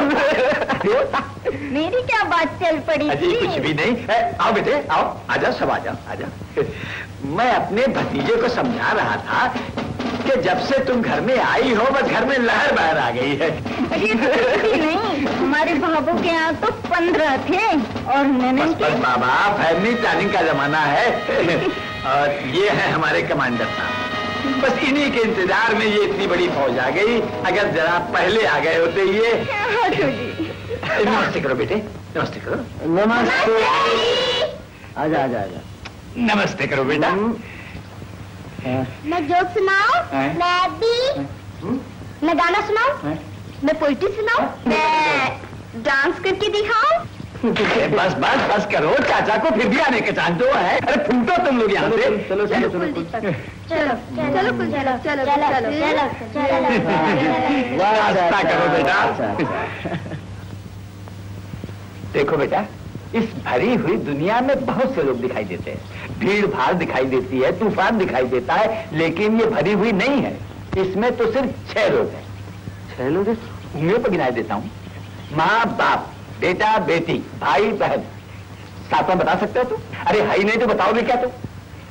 F: मेरी क्या बात चल पड़ी
E: अजी
F: थी?
E: कुछ भी नहीं। आओ बेटे आओ, आजा सब आजा आजा। मैं अपने भतीजे को समझा रहा था कि जब से तुम घर में आई हो बस घर में लहर बहर आ गई है।
F: ये तो कुछ भी नहीं, हमारे बाबू के यहाँ तो 15 थे और ननन
E: बस
F: के
E: बाबा, फैमिली प्लानिंग का जमाना है। और ये है हमारे कमांडर साहब। बस इन्हीं के इंतजार में ये इतनी बड़ी फौज आ गई। अगर जरा पहले आ गए होते ये। नमस्ते करो बेटे, नमस्ते करो।
C: नमस्ते। आजा आजा आजा।
E: नमस्ते करो बेटा।
F: मैं जोक सुनाऊं? मैं भी मैं गाना सुनाऊं? मैं पोइट्री सुनाऊं? मैं डांस करके दिखाऊं?
E: बस बस बस करो, चाचा को फिर भी आने के चांस दो है। अरे फूटो तुम लोग यहाँ से।
C: चलो चलो चलो
F: चलो चलो चलो चलो चलो चलो
E: नाश्ता करो बेटा। देखो बेटा, इस भरी हुई दुनिया में बहुत से लोग दिखाई देते हैं, भीड़ भाड़ दिखाई देती है, तूफान दिखाई देता है, लेकिन ये भरी हुई नहीं है। इसमें तो सिर्फ 6 लोग हैं। 6 लोग? उंगलियों पर गिनाई देता हूँ। माँ बाप, बेटा बेटी, भाई बहन। सातवां बता सकते हो तुम? अरे हाई नहीं तो बताओगे क्या तुम?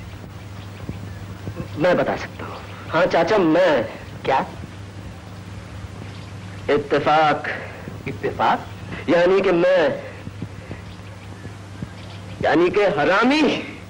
C: मैं बता सकता हूँ। हाँ चाचा, मैं।
E: क्या?
C: इत्तेफाक।
E: इत्तेफाक?
C: यानी कि मैं, यानी कि हरामी।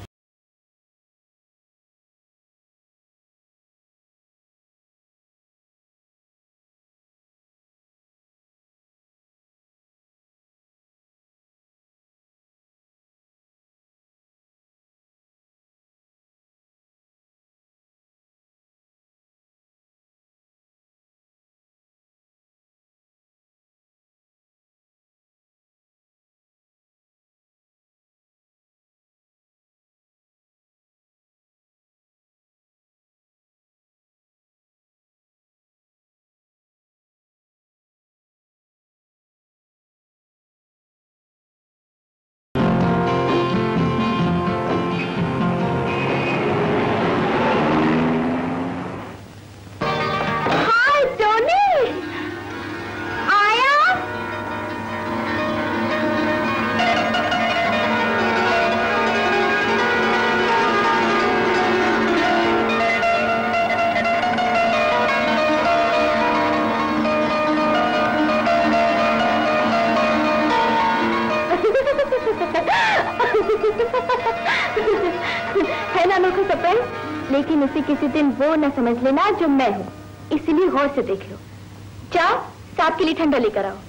A: है ना अनोखा सपन? लेकिन उसे किसी दिन वो न समझ लेना जो मैं हूँ, इसलिए गौर से देख लो। जाओ, साहब के लिए ठंडा लेकर आओ।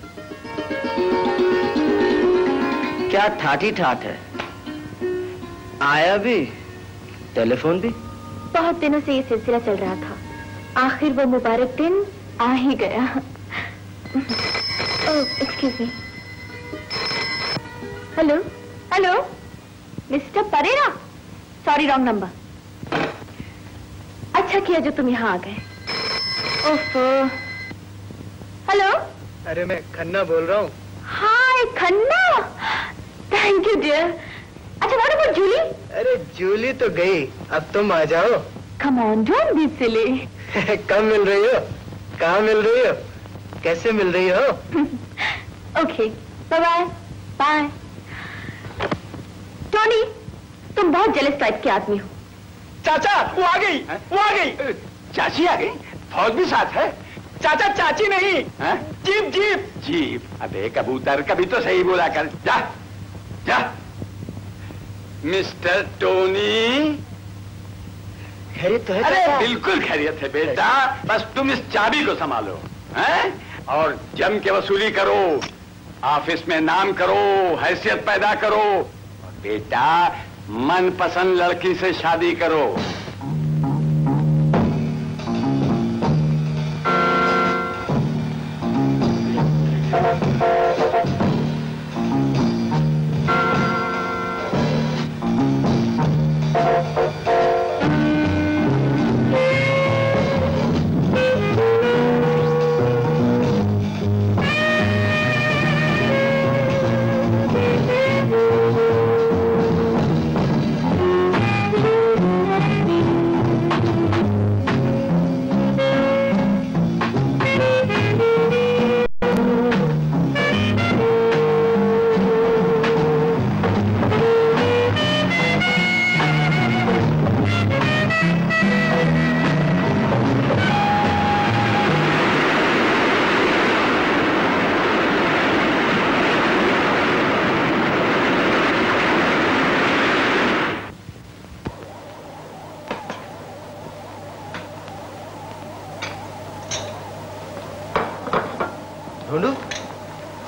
C: क्या ठाठी ठाठ है? आया भी, टेलीफोन भी।
A: बहुत दिनों से ये सिलसिला चल रहा था, आखिर वो मुबारक दिन आ ही गया। Oh, excuse me. Hello hello, mister Pereira? Sorry, wrong number. अच्छा किया जो तुम यहाँ आ गए। ओफो। हेलो।
C: अरे मैं खन्ना बोल रहा हूँ।
A: Hi Khanna, thank you dear. अच्छा व्हाट अबाउट जूली?
C: अरे जूली तो गई, अब तुम आ जाओ।
A: Come on, don't be silly.
C: कब मिल रही हो? कहाँ मिल रही हो? कैसे मिल रही हो?
A: Okay, bye bye bye. Tony, तुम बहुत जेलस टाइप के आदमी हो।
E: चाचा वो आ गई, वो आ गई। चाची आ गई? फौज भी साथ है? चाचा चाची नहीं, जीप जीप जीप। अबे कबूतर, कभी तो सही बोला कर। जा जा। Mister Tony.
C: खैरियत तो है?
E: अरे बिल्कुल खैरियत है बेटा, बस तुम इस चाबी को संभालो, हैं? और जम के वसूली करो, ऑफिस में नाम करो, हैसियत पैदा करो, और बेटा मनपसंद लड़की से शादी करो।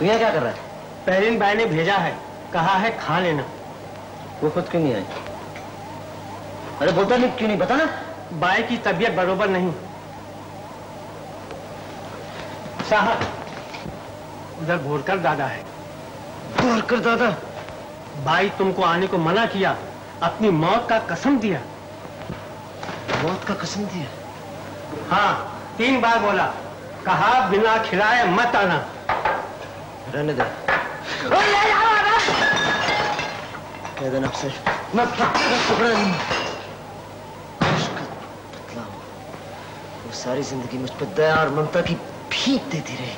C: तू यहाँ क्या कर रहा है?
H: पहरीन भाई ने भेजा है, कहा है खा लेना।
C: वो खुद क्यों नहीं आई? अरे बोलता नहीं, क्यों नहीं बता ना।
H: बाई की तबीयत बरोबर नहीं। साहब, उधर भोरकर दादा है।
C: भोरकर दादा?
H: बाई तुमको आने को मना किया, अपनी मौत का कसम दिया।
C: मौत का कसम दिया?
H: हाँ, 3 बार बोला, कहा बिना खिलाए मत आना।
C: रहने दे। कह देना आपसे मैं पकड़ा नहीं। वो सारी जिंदगी मुझ पर दया और ममता की भीख देती रही।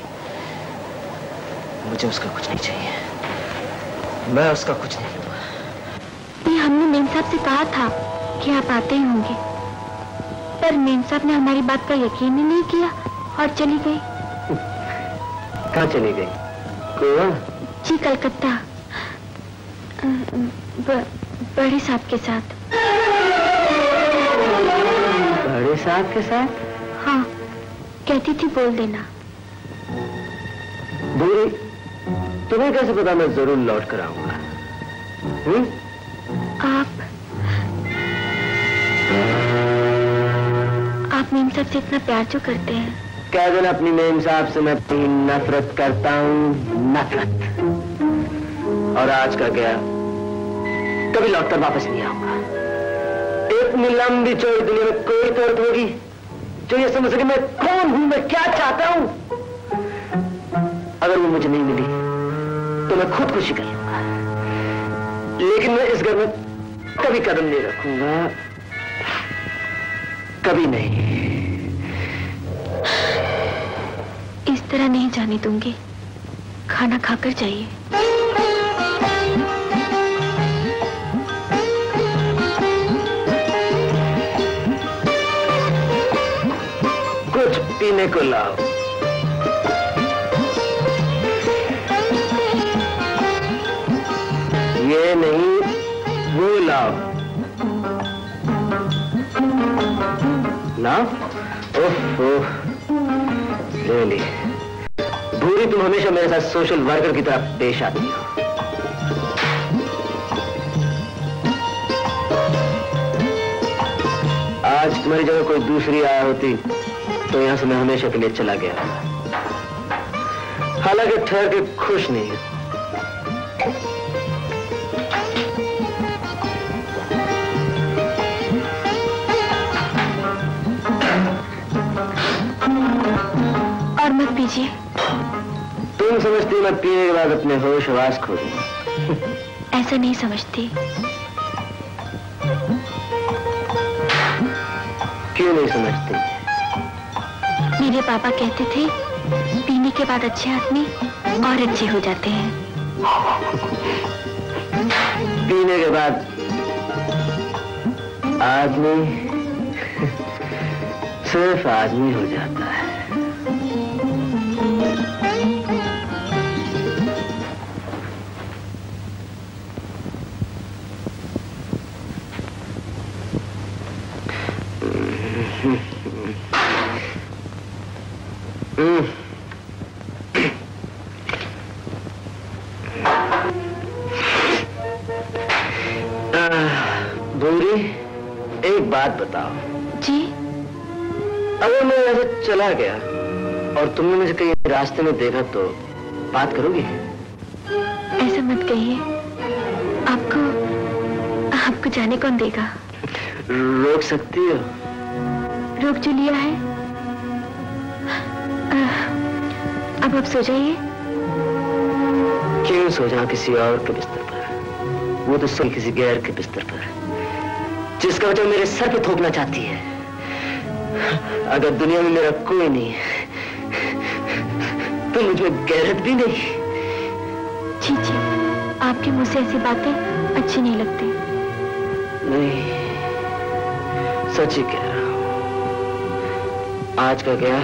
C: मुझे उसका कुछ नहीं चाहिए, मैं उसका कुछ नहीं लूंगा।
F: ये हमने मेम साहब से कहा था कि आप आते ही होंगे, पर मेम साहब ने हमारी बात का यकीन ही नहीं किया और चली गई।
C: कहाँ चली गई? गोवा?
F: जी कलकत्ता, बड़े साहब के साथ।
C: बड़े साहब के साथ?
F: हाँ, कहती थी बोल देना।
C: भूरी, तुम्हें कैसे पता मैं जरूर लौट कर आऊंगा?
F: आप मेम साहब से इतना प्यार जो करते हैं।
C: कह देना अपनी मेम साहब से मैं अपनी नफरत करता हूँ, नफरत। और आज का गया, कभी लौटकर वापस नहीं आऊंगा। इतनी लंबी चौड़ी दुनिया में कोई औरत होगी जो ये समझ सके मैं कौन हूं, मैं क्या चाहता हूं। अगर वो मुझे नहीं मिली तो मैं खुदकुशी कर लूंगा, लेकिन मैं इस घर में कभी कदम नहीं रखूंगा, कभी नहीं।
F: इस तरह नहीं जाने दूंगी, खाना खाकर जाइए।
C: कुछ पीने को लाओ। ये नहीं, वो लाओ। लाओ? ओह, रियली भूरी, तुम हमेशा मेरे साथ सोशल वर्कर की तरह पेश आती हो। आज तुम्हारी जगह कोई दूसरी आया होती तो यहां से मैं हमेशा के लिए चला गया। हालांकि ठहर के खुश नहीं है।
F: और मत पीजिए।
C: तुम समझती मैं पीने के बाद अपने होश हवास खो दूं?
F: ऐसा नहीं समझती।
C: क्यों नहीं समझती?
F: मेरे पापा कहते थे पीने के बाद अच्छे आदमी और अच्छे हो जाते हैं।
C: पीने के बाद आदमी सिर्फ आदमी हो जाता है। भूरी, एक बात बताओ।
F: जी?
C: अगर मैं ऐसे चला गया और तुमने मुझे कहीं रास्ते में देखा तो बात करोगी?
F: ऐसा मत कहिए। आपको जाने कौन देगा?
C: रोक सकती हो?
F: रोक जो लिया है। अब आप सो जाइए।
C: क्यों सो जाऊं किसी और के बिस्तर पर? वो तो सो किसी गैर के बिस्तर पर, जिसका वजह मेरे सर पे थोपना चाहती है। अगर दुनिया में मेरा कोई नहीं है तो मुझे गैरत भी नहीं।
F: जी जी, आपके मुंह से ऐसी बातें अच्छी नहीं लगती।
C: नहीं, सच ही कह रहा हूं। आज का गया,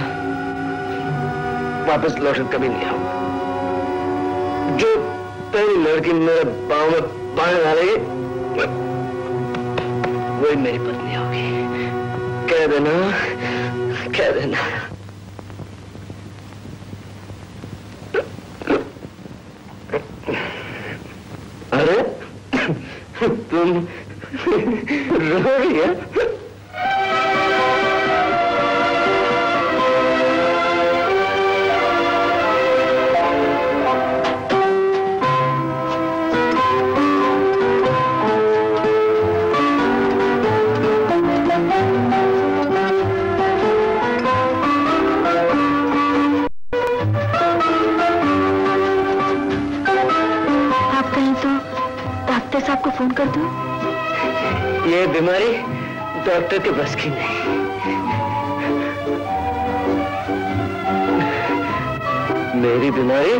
C: वापस लौटकर कभी नहीं आऊंगा। जो पहली लड़की मेरे पांव में पानी डालेगी वही मेरी पत्नी होगी। कह देना, कह देना। अरे तुम रो रही है?
F: आपको फोन कर दूं?
C: ये बीमारी डॉक्टर के बस की नहीं। मेरी बीमारी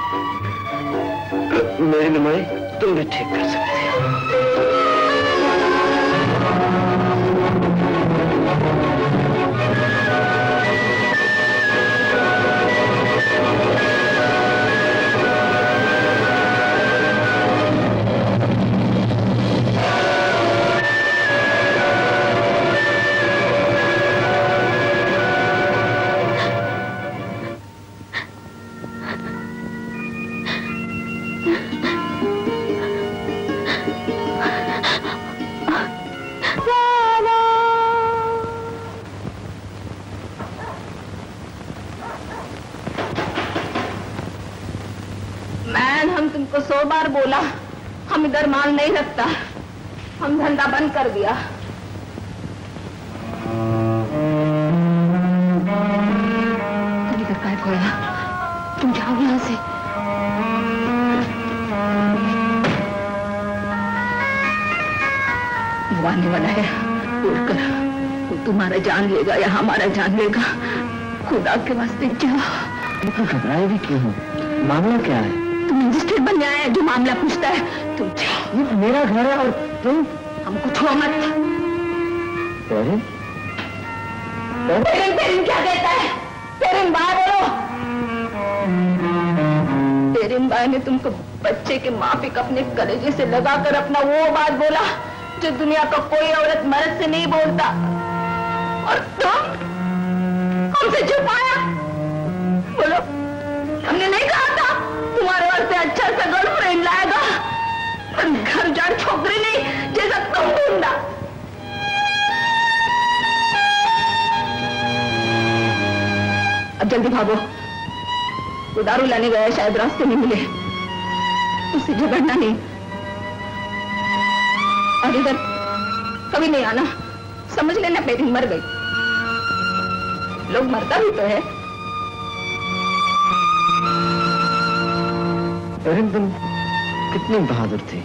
C: तुम भी ठीक कर सकते हो।
A: तुमको 100 बार बोला हम इधर माल नहीं रखता, हम धंधा बंद कर दिया। तुम इधर काय को आया? तुम जाओ यहाँ से। वो आने वाला है, उड़कर वो तुम्हारा जान लेगा या हमारा जान लेगा। खुदा के वास्ते जाओ।
C: घबराए भी क्यों हो? मामला क्या है?
A: तुम मजिस्ट्रेट बन गया है जो मामला पूछता है। तुम जाओ।
C: ये मेरा घर है और तुम
A: हमको छुओ मत।
C: पेरिन
A: क्या कहता है? पेरिन बाय बोलो। पेरिन बाय ने तुमको बच्चे के माफिक अपने कलेजे से लगाकर अपना वो बात बोला जो दुनिया का कोई औरत मर्द से नहीं बोलता, और तुम हमसे छुपाया। बोलो, हमने नहीं कहा था तुम्हारे वास्ते अच्छा सा गर्लफ्रेंड लाएगा, घर जान छोकरी नहीं जैसा तुम ढूंढा। अब जल्दी भागो, वो दारू लाने गया, शायद रास्ते में मिले, उससे झगड़ना नहीं और इधर कभी नहीं आना। समझ लेना पेरिन मर गई। लोग मरता भी तो है।
C: पेरिन तुम कितनी बहादुर थी।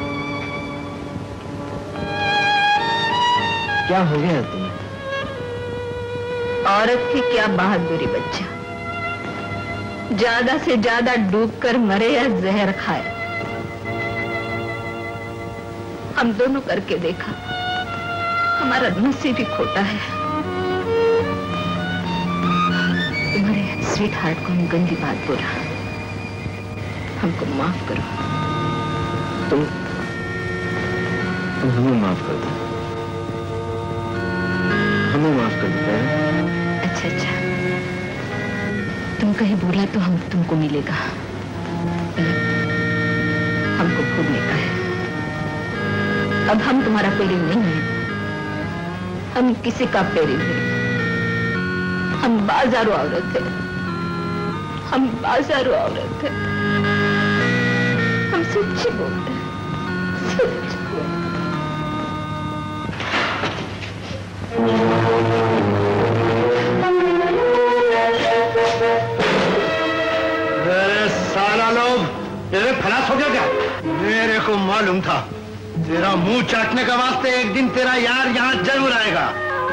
C: क्या हो गया तुम्हें?
A: औरत की क्या बहादुरी बच्चा, ज्यादा से ज्यादा डूबकर मरे या जहर खाए। हम दोनों करके देखा, हमारा नसीब ही खोटा है। तुम्हारे स्वीट हार्ट को हम गंदी बात बोला, हमको माफ करो।
C: तुम हमें माफ कर दो, हमें माफ कर दो।
A: अच्छा अच्छा, तुम कहीं भूला तो हम तुमको मिलेगा। हमको भूलने का है। अब हम तुम्हारा पेरिन नहीं है, हम किसी का पेरिन नहीं। हम बाजारू औरत है, हम बाजारू औरत है। हम सच्ची बोलते हैं, सच बोलते
E: हैं। साला लोग तेरे खलास हो गया क्या? मेरे को मालूम था तेरा मुंह चाटने का वास्ते एक दिन तेरा यार यहाँ जरूर आएगा।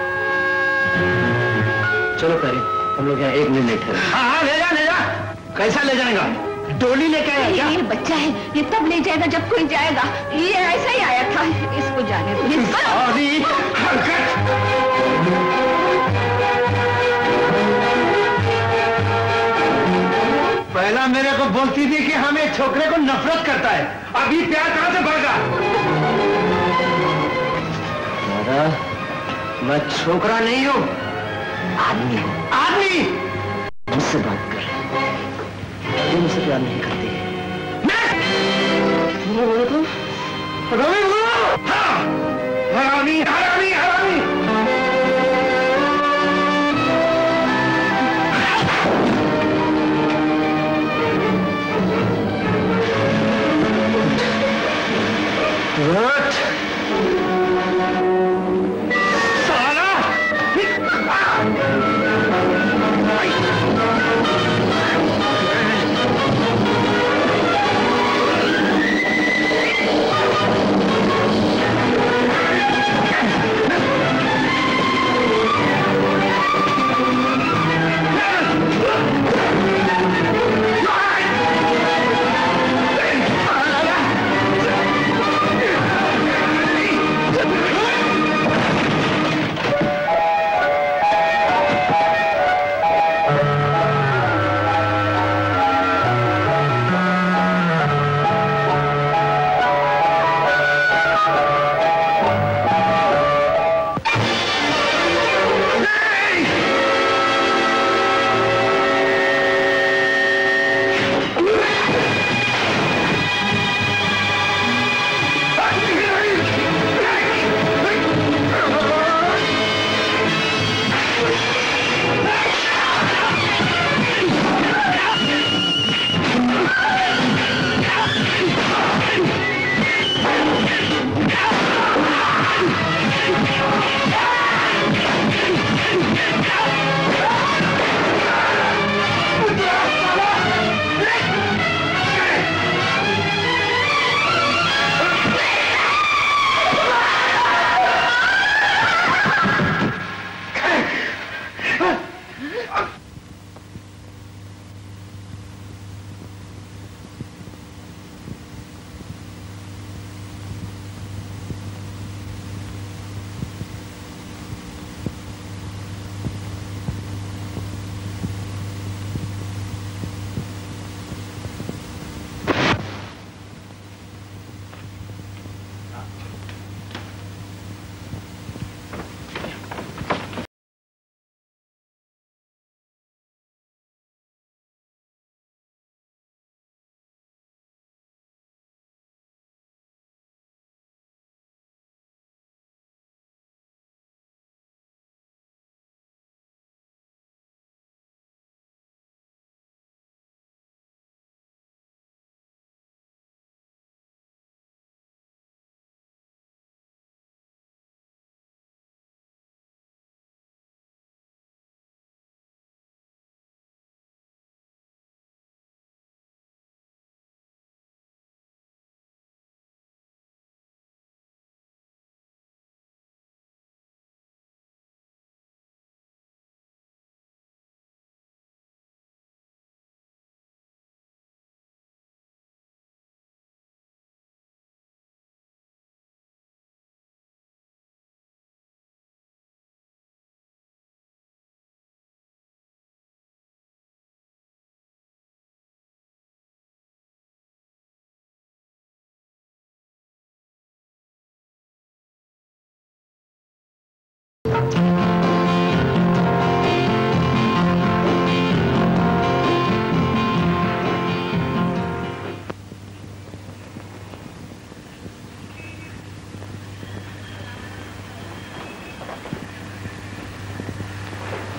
C: चलो पेरिन, हम लोग यहाँ 1 मिनट ठहरे।
E: हाँ ले जा ले जा। कैसा ले जाएगा? डोली लेके आया क्या?
A: ये बच्चा है, ये तब ले जाएगा जब कोई जाएगा। ये ऐसा ही आया था, इसको जाने दो।
E: पहला मेरे को बोलती थी कि हम एक छोकरे को नफरत करता है, अभी प्यार कहां से बढ़ गया?
C: मैं छोकरा नहीं हूँ, आदमी हूँ।
E: आदमी?
C: मुझसे बात कर, ये मुझसे प्यार नहीं करती।
E: मैं? बोलो तो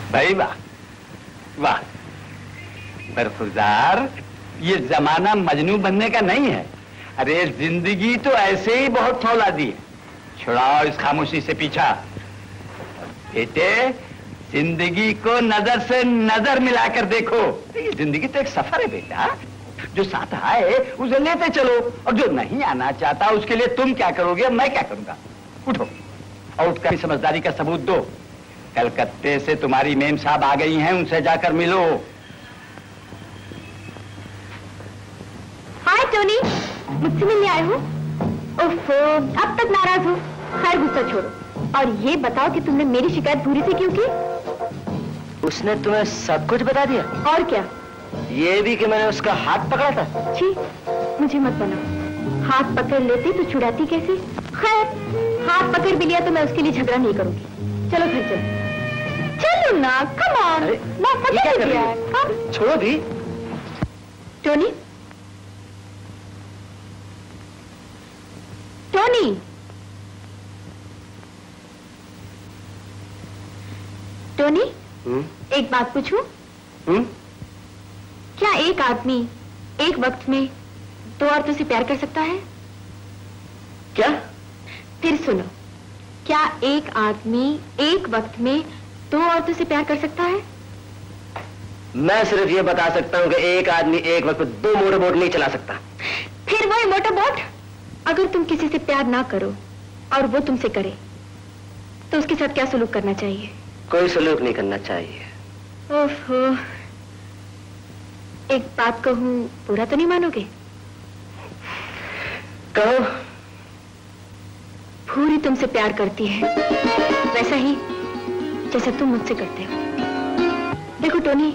E: भाई वाह वाह। पर खुरदार, ये जमाना मजनू बनने का नहीं है। अरे जिंदगी तो ऐसे ही बहुत फौलादी है। छुड़ाओ इस खामोशी से पीछा। बेटे, जिंदगी को नजर से नजर मिलाकर देखो। जिंदगी तो एक सफर है बेटा। जो साथ आए उसे लेते चलो, और जो नहीं आना चाहता उसके लिए तुम क्या करोगे, मैं क्या करूंगा। उठो और उठकर समझदारी का सबूत दो। कलकत्ते से तुम्हारी मेम साहब आ गई हैं, उनसे जाकर मिलो।
F: हाय टोनी, मुझसे मिलने आए हो? ओफो, अब तक नाराज हो। खैर गुस्सा छोड़ो और ये बताओ कि तुमने मेरी शिकायत भूरी से क्यों की?
C: उसने तुम्हें सब कुछ बता दिया?
F: और क्या?
C: ये भी कि मैंने उसका हाथ पकड़ा था?
F: छी, मुझे मत बनाओ। हाथ पकड़ लेती तो छुड़ाती कैसे? खैर, हाथ पकड़ भी लिया तो मैं उसके लिए झगड़ा नहीं करूंगी। चलो घर चलो। चलो ना, कम ऑन। ना पकड़ लिया।
C: छोड़ो भी।
F: टोनी, टोनी, टोनी, एक बात पूछूं? क्या एक आदमी एक वक्त में दो औरतों से प्यार कर सकता है?
C: क्या?
F: फिर सुनो, क्या एक आदमी एक वक्त में दो औरतों से प्यार कर सकता है?
C: मैं सिर्फ ये बता सकता हूँ कि एक आदमी एक वक्त में दो मोटर बोट नहीं चला सकता।
F: फिर वही मोटर बोट? अगर तुम किसी से प्यार ना करो और वो तुमसे करे तो उसके साथ क्या सलूक करना चाहिए?
C: कोई सलूक नहीं करना चाहिए।
F: ओहो, एक बात कहूं, पूरा तो नहीं मानोगे?
C: कहो।
F: भूरी तुमसे प्यार करती है, वैसा ही जैसा तुम मुझसे करते हो। देखो टोनी,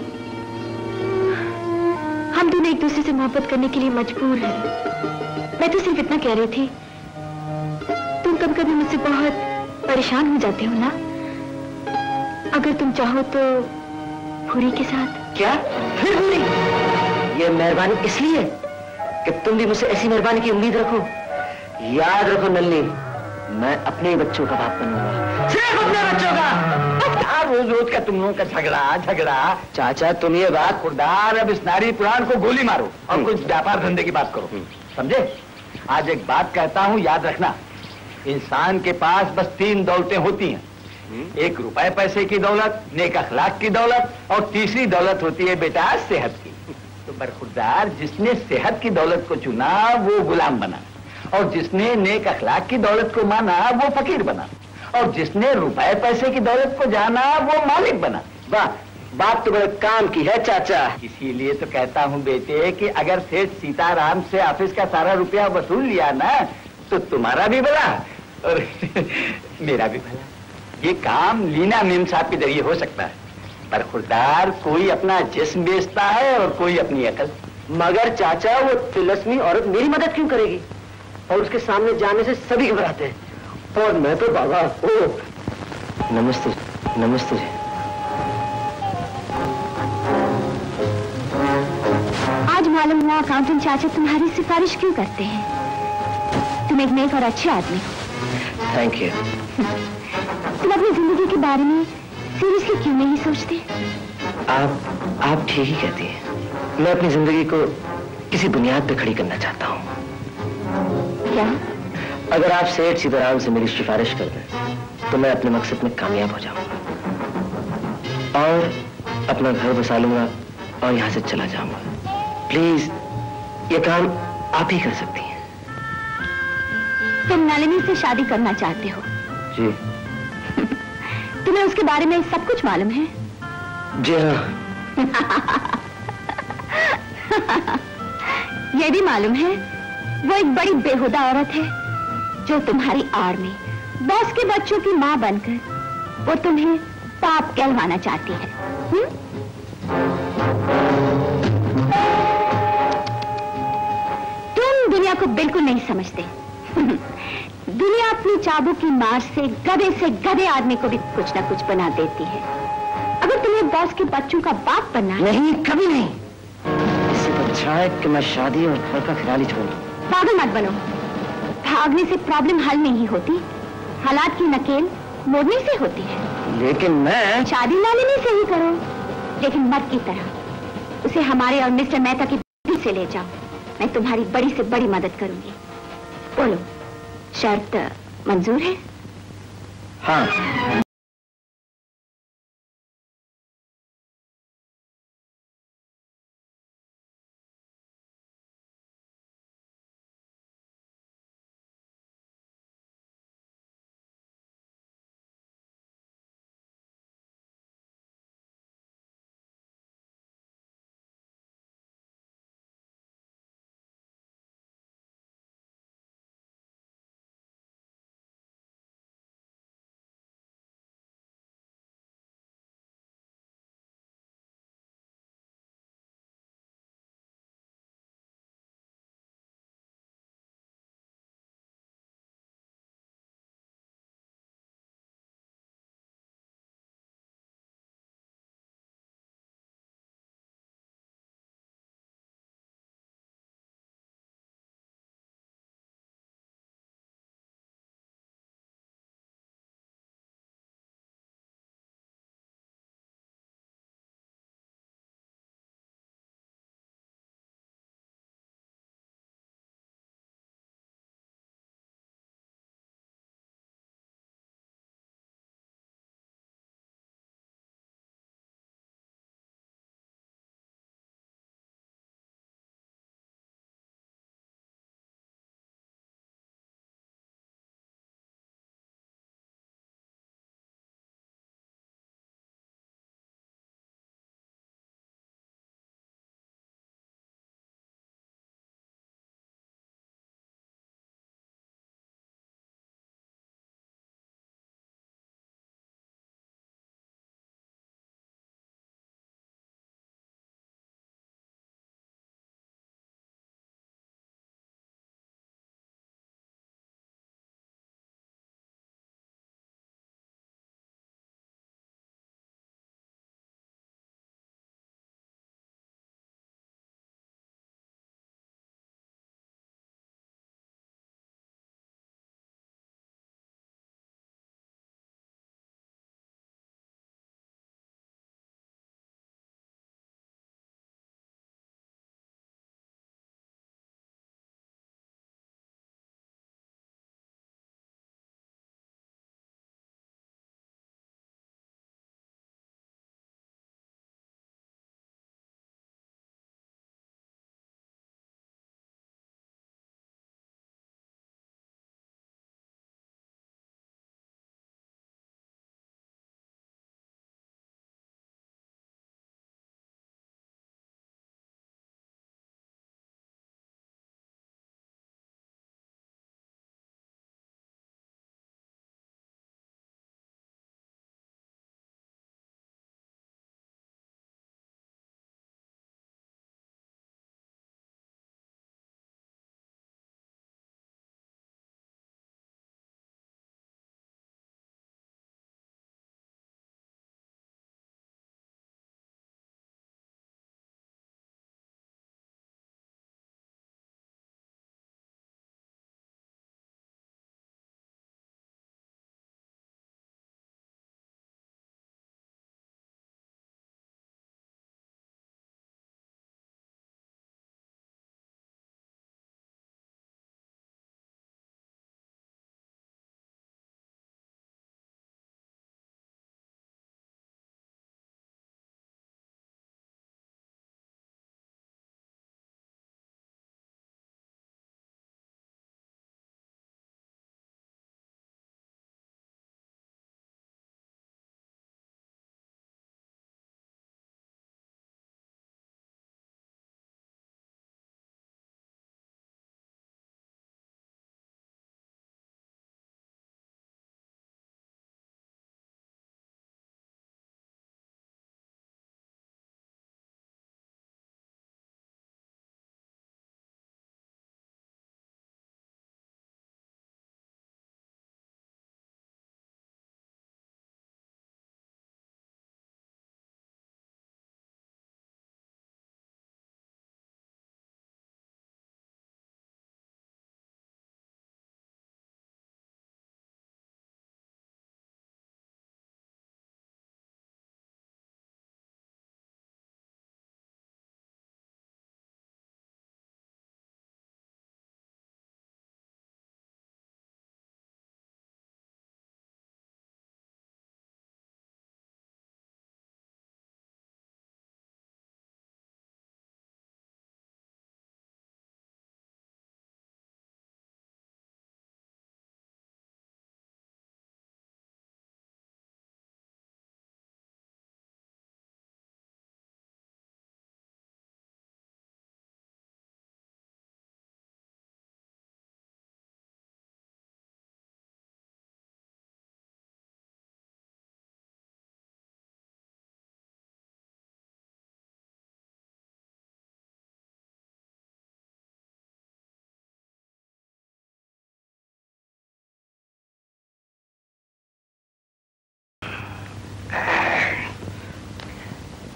F: हम दोनों एक दूसरे से मोहब्बत करने के लिए मजबूर हैं। मैं तो सिर्फ इतना कह रही थी, तुम कभी कभी मुझसे बहुत परेशान हो जाते हो ना। अगर तुम चाहो तो भूरी के साथ।
C: क्या? फिर भूरी? ये मेहरबानी इसलिए कि तुम भी मुझसे ऐसी मेहरबानी की उम्मीद रखो। याद रखो नल्ली, मैं अपने ही बच्चों का बाप बनूंगा, सिर्फ अपने बच्चों का।
E: रोज रोज का तुम लोगों का झगड़ा झगड़ा।
C: चाचा तुम ये बात
E: खुरदार, अब इस नारी पुराण को गोली मारो और कुछ व्यापार धंधे की बात करो, समझे? आज एक बात कहता हूँ, याद रखना। इंसान के पास बस 3 दौलतें होती हैं। एक रुपए पैसे की दौलत, नेक अखलाक की दौलत, और तीसरी दौलत होती है बेटा सेहत की। तो बरखुरदार, जिसने सेहत की दौलत को चुना वो गुलाम बना, और जिसने नेक अखलाक की दौलत को माना वो फकीर बना, और जिसने रुपए पैसे की दौलत को जाना वो मालिक बना।
C: वाह, बात तो बड़े काम की है चाचा।
E: इसीलिए तो कहता हूँ बेटे कि अगर सेठ सीताराम से ऑफिस का सारा रुपया वसूल लिया ना तो तुम्हारा भी भला और मेरा भी भला। ये काम लीना मेम साहब के जरिए हो सकता है। पर खुरदार, कोई अपना जिस्म बेचता है और कोई अपनी अकल।
C: मगर चाचा, वो तिलस्मी औरत मेरी मदद क्यों करेगी? और उसके सामने जाने से सभी घबराते हैं, और मैं तो बाबा। नमस्ते। नमस्ते जी।
F: आज मालूम हुआ अकाउंटेंट चाचा तुम्हारी सिफारिश क्यों करते हैं। तुम एक नेक और अच्छे आदमी हो।
C: Thank you.
F: तुम अपनी जिंदगी के बारे में सीरियसली क्यों नहीं सोचते?
C: आप ठीक ही कहती हैं। मैं अपनी जिंदगी को किसी बुनियाद पे खड़ी करना चाहता हूँ।
F: क्या?
C: अगर आप सेठ सीताराम से मेरी सिफारिश कर दें तो मैं अपने मकसद में कामयाब हो जाऊंगा और अपना घर बसा लूंगा और यहाँ से चला जाऊंगा। प्लीज, ये काम आप ही कर सकती हैं।
F: तुम नलिनी से शादी करना चाहते हो?
C: जी।
F: तुम्हें उसके बारे में सब कुछ मालूम है?
C: जी हाँ।
F: ये भी मालूम है वो एक बड़ी बेहुदा औरत है जो तुम्हारी आड़ में बॉस के बच्चों की माँ बनकर वो तुम्हें पाप कहलवाना चाहती है। तुम दुनिया को बिल्कुल नहीं समझते। दुनिया अपनी चाबुक की मार से गधे आदमी को भी कुछ ना कुछ बना देती है। अगर तुम्हें बॉस के बच्चों का बाप बनना है।
C: नहीं, कभी नहीं। इससे तो अच्छा है कि मैं शादी और घर का ख्याल ही छोड़ दूं।
F: पागल मत बनो। भागने से प्रॉब्लम हल नहीं होती, हालात की नकेल मोड़ने से होती है।
C: लेकिन मैं
F: शादी लालिनी से ही करो, लेकिन मर्द की तरह। उसे हमारे और मिस्टर मेहता की दिल से ले जाओ। मैं तुम्हारी बड़ी से बड़ी मदद करूंगी। बोलो, शर्त मंजूर है?
C: हाँ।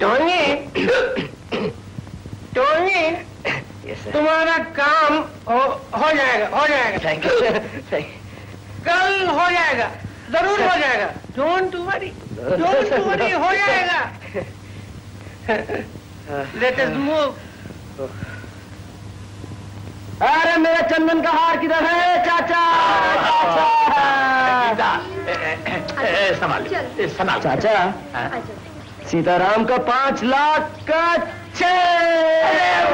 E: टोनी, टोनी, तुम्हारा काम हो जाएगा।
C: Thank you.
E: कल हो जाएगा, जरूर हो जाएगा। डोंट वरी, हो जाएगा। Let us move.
C: अरे मेरा चंदन का हार किधर है चाचा?
D: संभाल
C: चाचा, सीताराम का 5 लाख का चेक।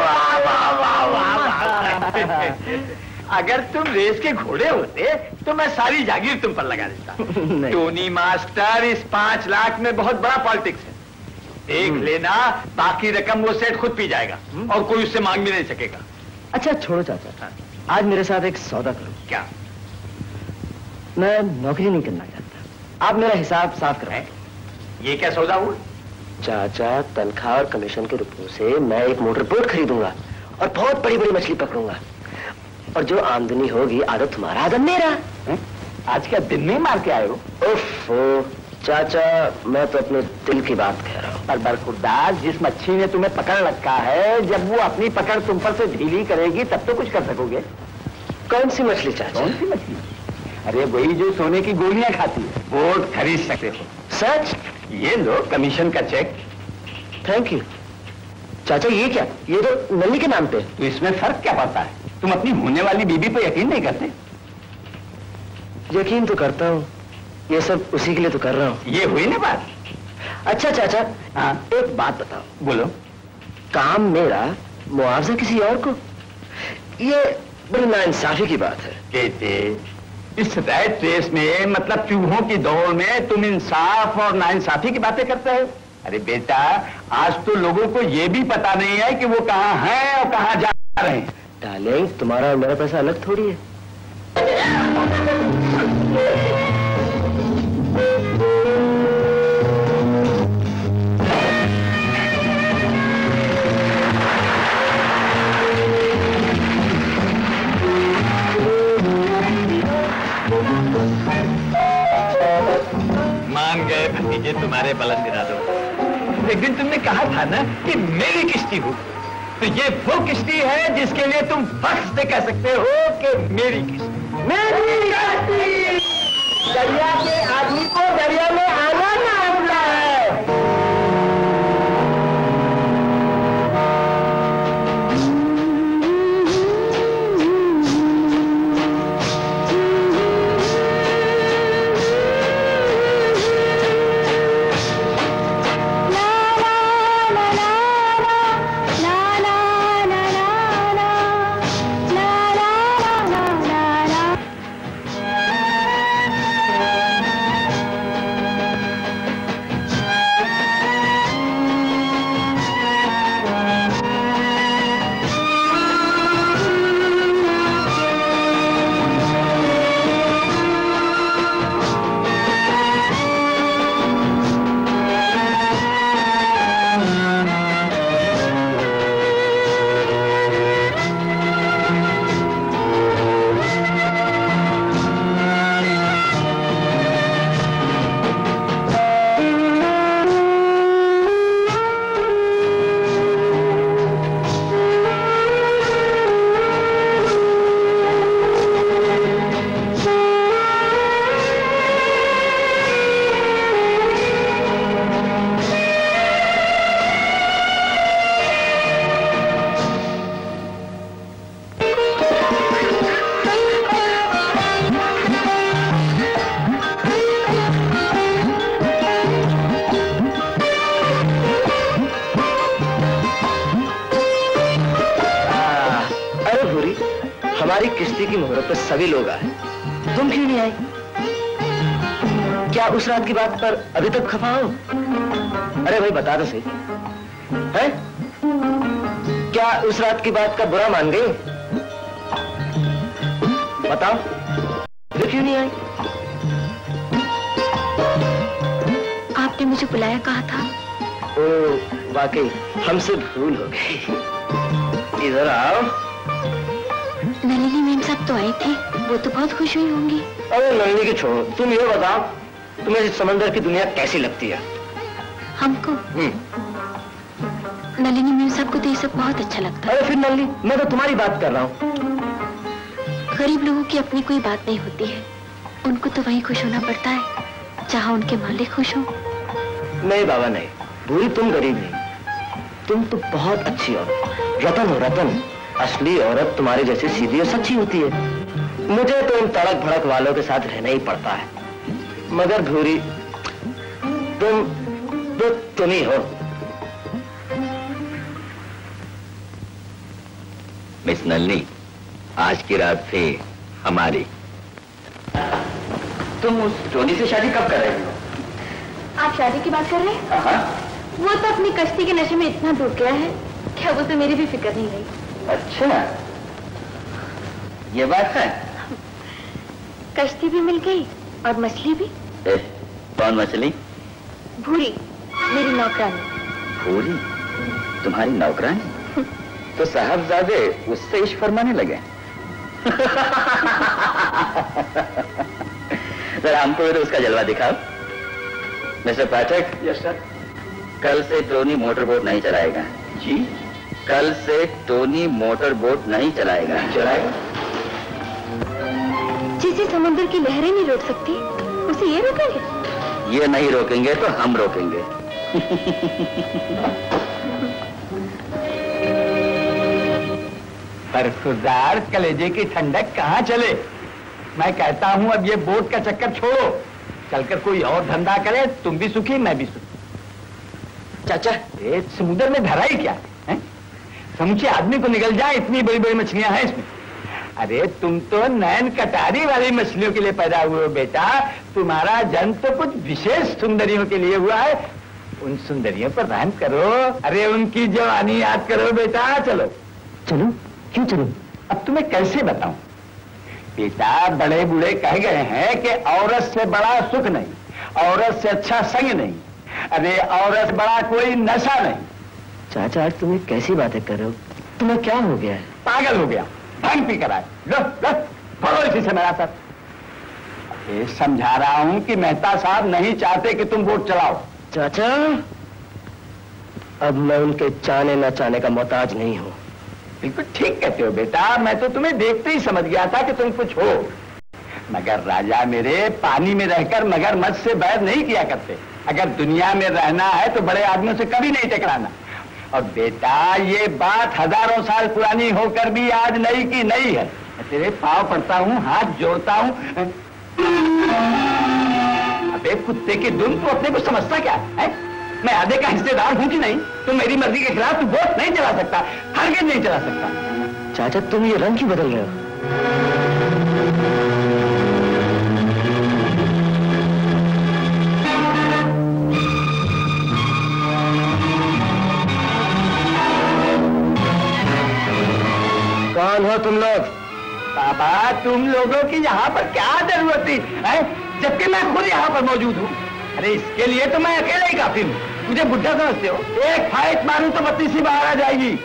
D: अगर तुम रेस के घोड़े होते तो मैं सारी जागीर तुम पर लगा देता। टोनी मास्टर, इस 5 लाख में बहुत बड़ा पॉलिटिक्स है। देख लेना, बाकी रकम वो सेठ खुद पी जाएगा और कोई उससे मांग भी नहीं सकेगा।
C: अच्छा छोड़ो चाचा, आज मेरे साथ एक सौदा करो।
D: क्या?
C: मैं नौकरी नहीं करना चाहता, आप मेरा हिसाब साफ कराएं।
D: ये क्या सौदा हुआ?
C: चाचा, तनख्वाह और कमीशन के रुपयों से मैं एक मोटर बोट खरीदूंगा और बहुत बड़ी बड़ी मछली पकड़ूंगा, और जो आमदनी होगी आधा तुम्हारा आधा मेरा।
D: आज क्या दिन में मार के आए हो?
C: ओफो चाचा, मैं तो अपने दिल की बात कह रहा हूँ।
D: पर बरखुरदार, जिस मच्छी ने तुम्हें पकड़ रखा है, जब वो अपनी पकड़ तुम पर से ढीली करेगी तब तो कुछ कर सकोगे।
C: कौन सी मछली चाचा?
D: कौन सी मछली? अरे वही जो सोने की गोलियां खाती है। बोट खरीद सकते हो।
C: सच?
D: ये लो कमीशन का चेक।
C: थैंक यू चाचा। ये क्या? ये तो नली के नाम पे।
D: तो इसमें फर्क क्या पड़ता है? तुम अपनी होने वाली बीबी पर यकीन नहीं करते?
C: यकीन तो करता हूँ, ये सब उसी के लिए तो कर रहा हूँ।
D: ये हुई ना बात।
C: अच्छा चाचा,
D: हाँ,
C: एक बात बताओ।
D: बोलो।
C: काम मेरा, मुआवजा किसी और को, ये बड़ी नाइंसाफी की बात है।
D: कहते इस रैट रेस में, मतलब चूहों की दौड़ में तुम इंसाफ और नाइंसाफी की बातें करते हो? अरे बेटा, आज तो लोगों को ये भी पता नहीं है कि वो कहाँ हैं और कहाँ जा रहे हैं।
C: डार्लिंग, तुम्हारा और मेरा पैसा अलग थोड़ी है।
D: मान गए भतीजे तुम्हारे बुलंद इरादों। एक दिन तुमने कहा था ना कि मेरी किश्ती हो, तो ये वो किश्ती है जिसके लिए तुम फख्र से कह सकते हो कि मेरी किश्ती।
C: मेरी किश्ती। दरिया के आदमी को दरिया में आना ना आता है। हमारी किश्ती की मुहूर्त पर सभी लोग आए, तुम क्यों नहीं आई? क्या उस रात की बात पर अभी तक खफा हो? अरे भाई बता दो सही, है? क्या उस रात की बात का बुरा मान गई? बताओ, अभी क्यों नहीं आई?
F: आपने मुझे बुलाया कहा था।
C: ओ, वाकई हमसे भूल हो गई। इधर आओ।
F: नलिनी मैम साहब तो आई थी, वो तो बहुत खुश हुई होंगी।
C: अरे नलिनी की छोड़ो, तुम ये बताओ तुम्हें इस समंदर की दुनिया कैसी लगती है?
F: हमको नलिनी मेम साहब को तो ये सब बहुत अच्छा लगता है।
C: अरे फिर नलिनी, मैं तो तुम्हारी बात कर रहा हूँ।
F: गरीब लोगों की अपनी कोई बात नहीं होती है, उनको तो वहीं खुश होना पड़ता है जहाँ उनके मालिक खुश हो।
C: नहीं बाबा नहीं, भूरी तुम गरीब नहीं, तुम तो बहुत अच्छी औरत, रतन हो रतन। असली औरत तुम्हारे जैसी सीधी और सच्ची होती है। मुझे तो इन तड़क भड़क वालों के साथ रहना ही पड़ता है। मगर भूरी तुम ही हो।
G: मिस नलिनी, आज की रात से हमारी। तुम उस टोनी से शादी कब कर रहे हो?
F: आप शादी की बात कर रहे हैं?
G: हाँ।
F: वो तो अपनी कश्ती के नशे में इतना डूब गया है, क्या वो तो मेरी भी फिक्र नहीं रही।
G: अच्छा, ये बात है।
F: कश्ती भी मिल गई और मछली भी।
G: कौन मछली?
F: भूरी, मेरी नौकरानी।
G: भूरी तुम्हारी नौकरानी? तो साहबजादे उससे इश्क फरमाने लगे। जरा हमको तो उसका जलवा दिखाओ। मिस्टर पाठक।
D: Yes sir.
G: कल से टोनी मोटर बोट नहीं चलाएगा।
D: जी?
G: कल से टोनी मोटर बोट नहीं चलाएगा।
D: चलाएगा?
F: जिसे समुद्र की लहरें नहीं रोक सकती, उसे ये रोकेंगे?
G: ये नहीं रोकेंगे तो हम रोकेंगे।
D: बरखुरदार कलेजे की ठंडक कहाँ चले। मैं कहता हूँ अब ये बोट का चक्कर छोड़ो, चलकर कोई और धंधा करे, तुम भी सुखी मैं भी सुखी। चाचा, ये समुद्र में धरा ही क्या है? समूचे आदमी को निकल जाए, इतनी बड़ी बड़ी मछलियां हैं इसमें। अरे तुम तो नैन कटारी वाली मछलियों के लिए पैदा हुए हो बेटा। तुम्हारा जन्म तो कुछ विशेष सुंदरियों के लिए हुआ है। उन सुंदरियों पर रहम करो। अरे उनकी जवानी याद करो बेटा। चलो
C: चलो, क्यों चलो?
D: अब तुम्हें कैसे बताऊं बेटा, बड़े बूढ़े कह गए हैं कि औरत से बड़ा सुख नहीं, औरत से अच्छा संग नहीं, अरे औरत बड़ा कोई नशा नहीं।
C: चाचा आज तुम कैसी बातें कर रहे हो? तुम्हें क्या हो गया है?
D: पागल हो गया, भांग पी कर आए। लो बोलो इसी से मेरा सर। ये समझा रहा हूं कि मेहता साहब नहीं चाहते कि तुम बोट चलाओ।
C: चाचा अब मैं उनके चाहने न चाहने का मोहताज नहीं हूं।
D: बिल्कुल ठीक कहते हो बेटा, मैं तो तुम्हें देखते ही समझ गया था कि तुम कुछ हो। मगर राजा मेरे पानी में रहकर मगरमच्छ से बैर नहीं किया करते। अगर दुनिया में रहना है तो बड़े आदमियों से कभी नहीं टकराना। और बेटा ये बात हजारों साल पुरानी होकर भी आज नई की नई है। मैं तेरे पांव पड़ता हूँ, हाथ जोड़ता हूँ। अबे कुत्ते की दुम, तू अपने को समझता क्या है? मैं आधे का हिस्सेदार हूं कि नहीं? तुम मेरी मर्जी के खिलाफ तू बोट नहीं चला सकता, हरगिज़ नहीं चला सकता।
C: चाचा तुम ये रंग क्यों बदल रहे हो? कौन हो तुम लोग?
D: बाबा तुम लोगों की यहाँ पर क्या जरूरत थी है? जबकि मैं खुद यहाँ पर मौजूद हूँ। अरे इसके लिए तो मैं अकेला ही काफी हूँ। मुझे बुढ़ा समझते हो? एक फाइट मारूं तो बत्ती सी बाहर आ जाएगी।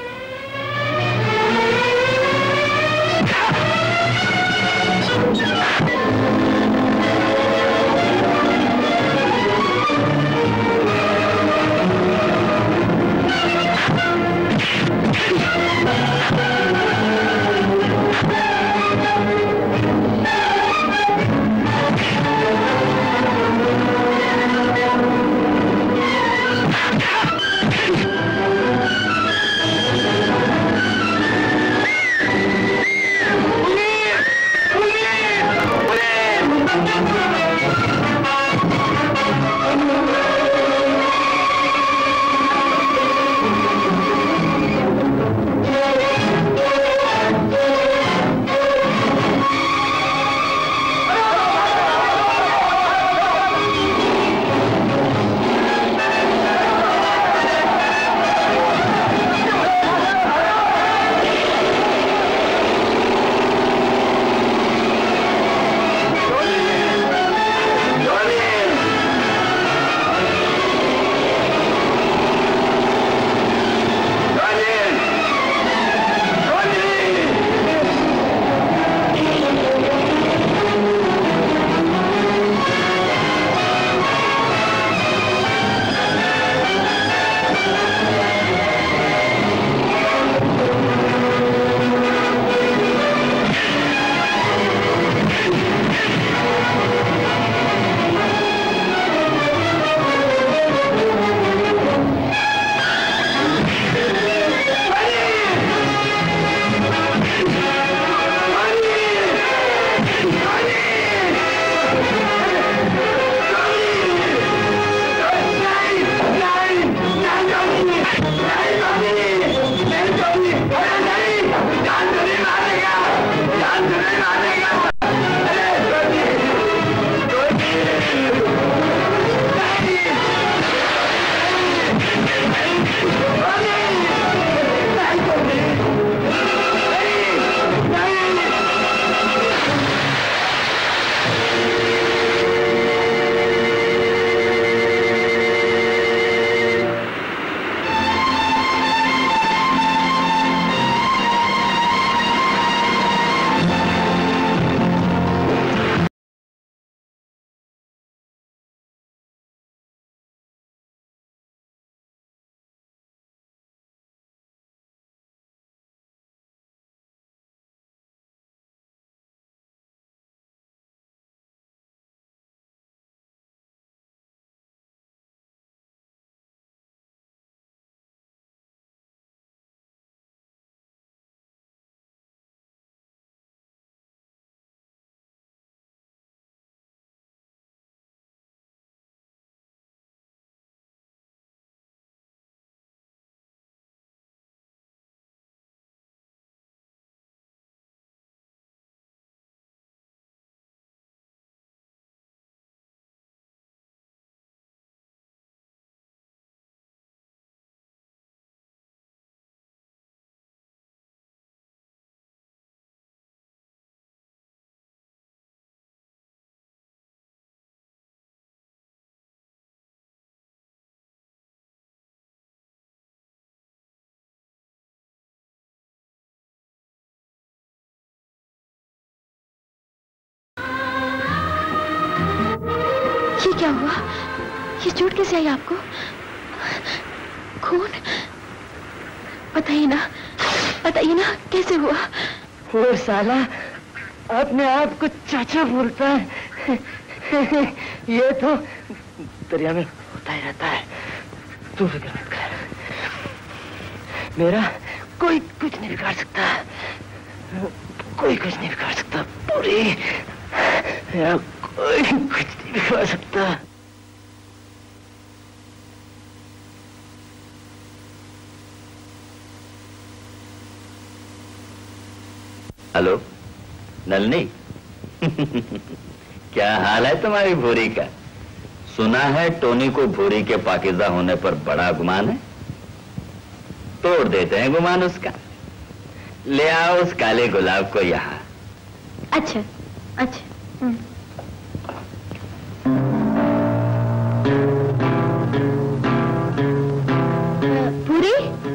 F: ये क्या हुआ? ये चोट कैसे आई आपको? खून? बताइए ना कैसे हुआ?
C: वो साला अपने आप को चाचा बोलता है। ये तो दरिया में होता ही रहता है, तू फिक्र मत कर। मेरा कोई कुछ नहीं बिगाड़ सकता, कोई कुछ नहीं बिगाड़ सकता। पूरी मेरा कोई कुछ नहीं बिगाड़ सकता।
G: हेलो नलनी। क्या हाल है तुम्हारी भूरी का? सुना है टोनी को भूरी के पाकिज़ा होने पर बड़ा गुमान है। तोड़ देते हैं गुमान उसका। ले आओ उस काले गुलाब को यहाँ।
F: अच्छा। भूरी?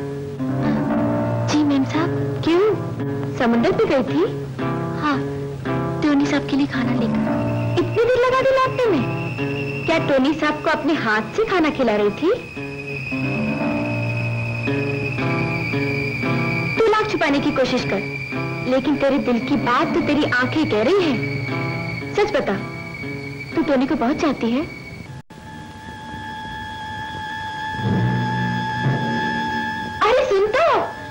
F: जी मैम साहब। क्यों, समुंदर पे गई थी? हाँ, टोनी साहब के लिए खाना लेकर। इतनी देर लगा दी लौटने में? क्या टोनी साहब को अपने हाथ से खाना खिला रही थी? तू लाख छुपाने की कोशिश कर, लेकिन तेरे दिल की बात तो तेरी आंखें कह रही है। सच बता, तू टोनी को बहुत चाहती है? अरे सुन तो।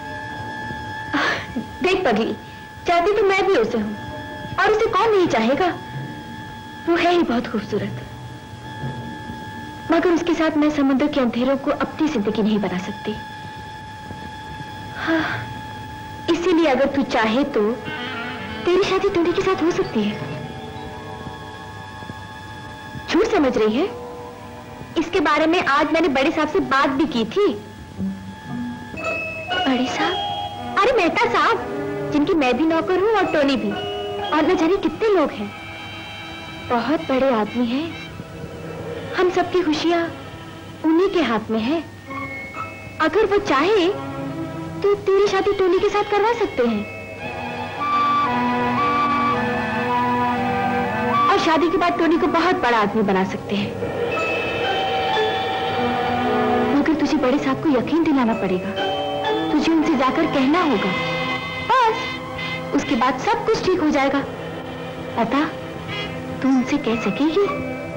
F: देख पगली, चाहती तो मैं भी उसे हूं, और उसे कौन नहीं चाहेगा? वो है ही बहुत खूबसूरत, मगर उसके साथ मैं समुद्र के अंधेरों को अपनी जिंदगी नहीं बना सकती। हाँ, इसीलिए अगर तू चाहे तो तेरी शादी टोनी के साथ हो सकती है। झूठ समझ रही है? इसके बारे में आज मैंने बड़े साहब से बात भी की थी। बड़े साहब? अरे मेहता साहब, जिनकी मैं भी नौकर हूँ और टोनी भी, और न जाने कितने लोग हैं। बहुत बड़े आदमी हैं। हम सबकी खुशियां उन्हीं के हाथ में है। अगर वो चाहे तो तेरी शादी टोनी के साथ करवा सकते हैं, और शादी के बाद टोनी को बहुत बड़ा आदमी बना सकते हैं। मगर तुझे बड़े साहब को यकीन दिलाना पड़ेगा। तुझे उनसे जाकर कहना होगा, बस उसके बाद सब कुछ ठीक हो जाएगा। पता तू उनसे कह सकेगी?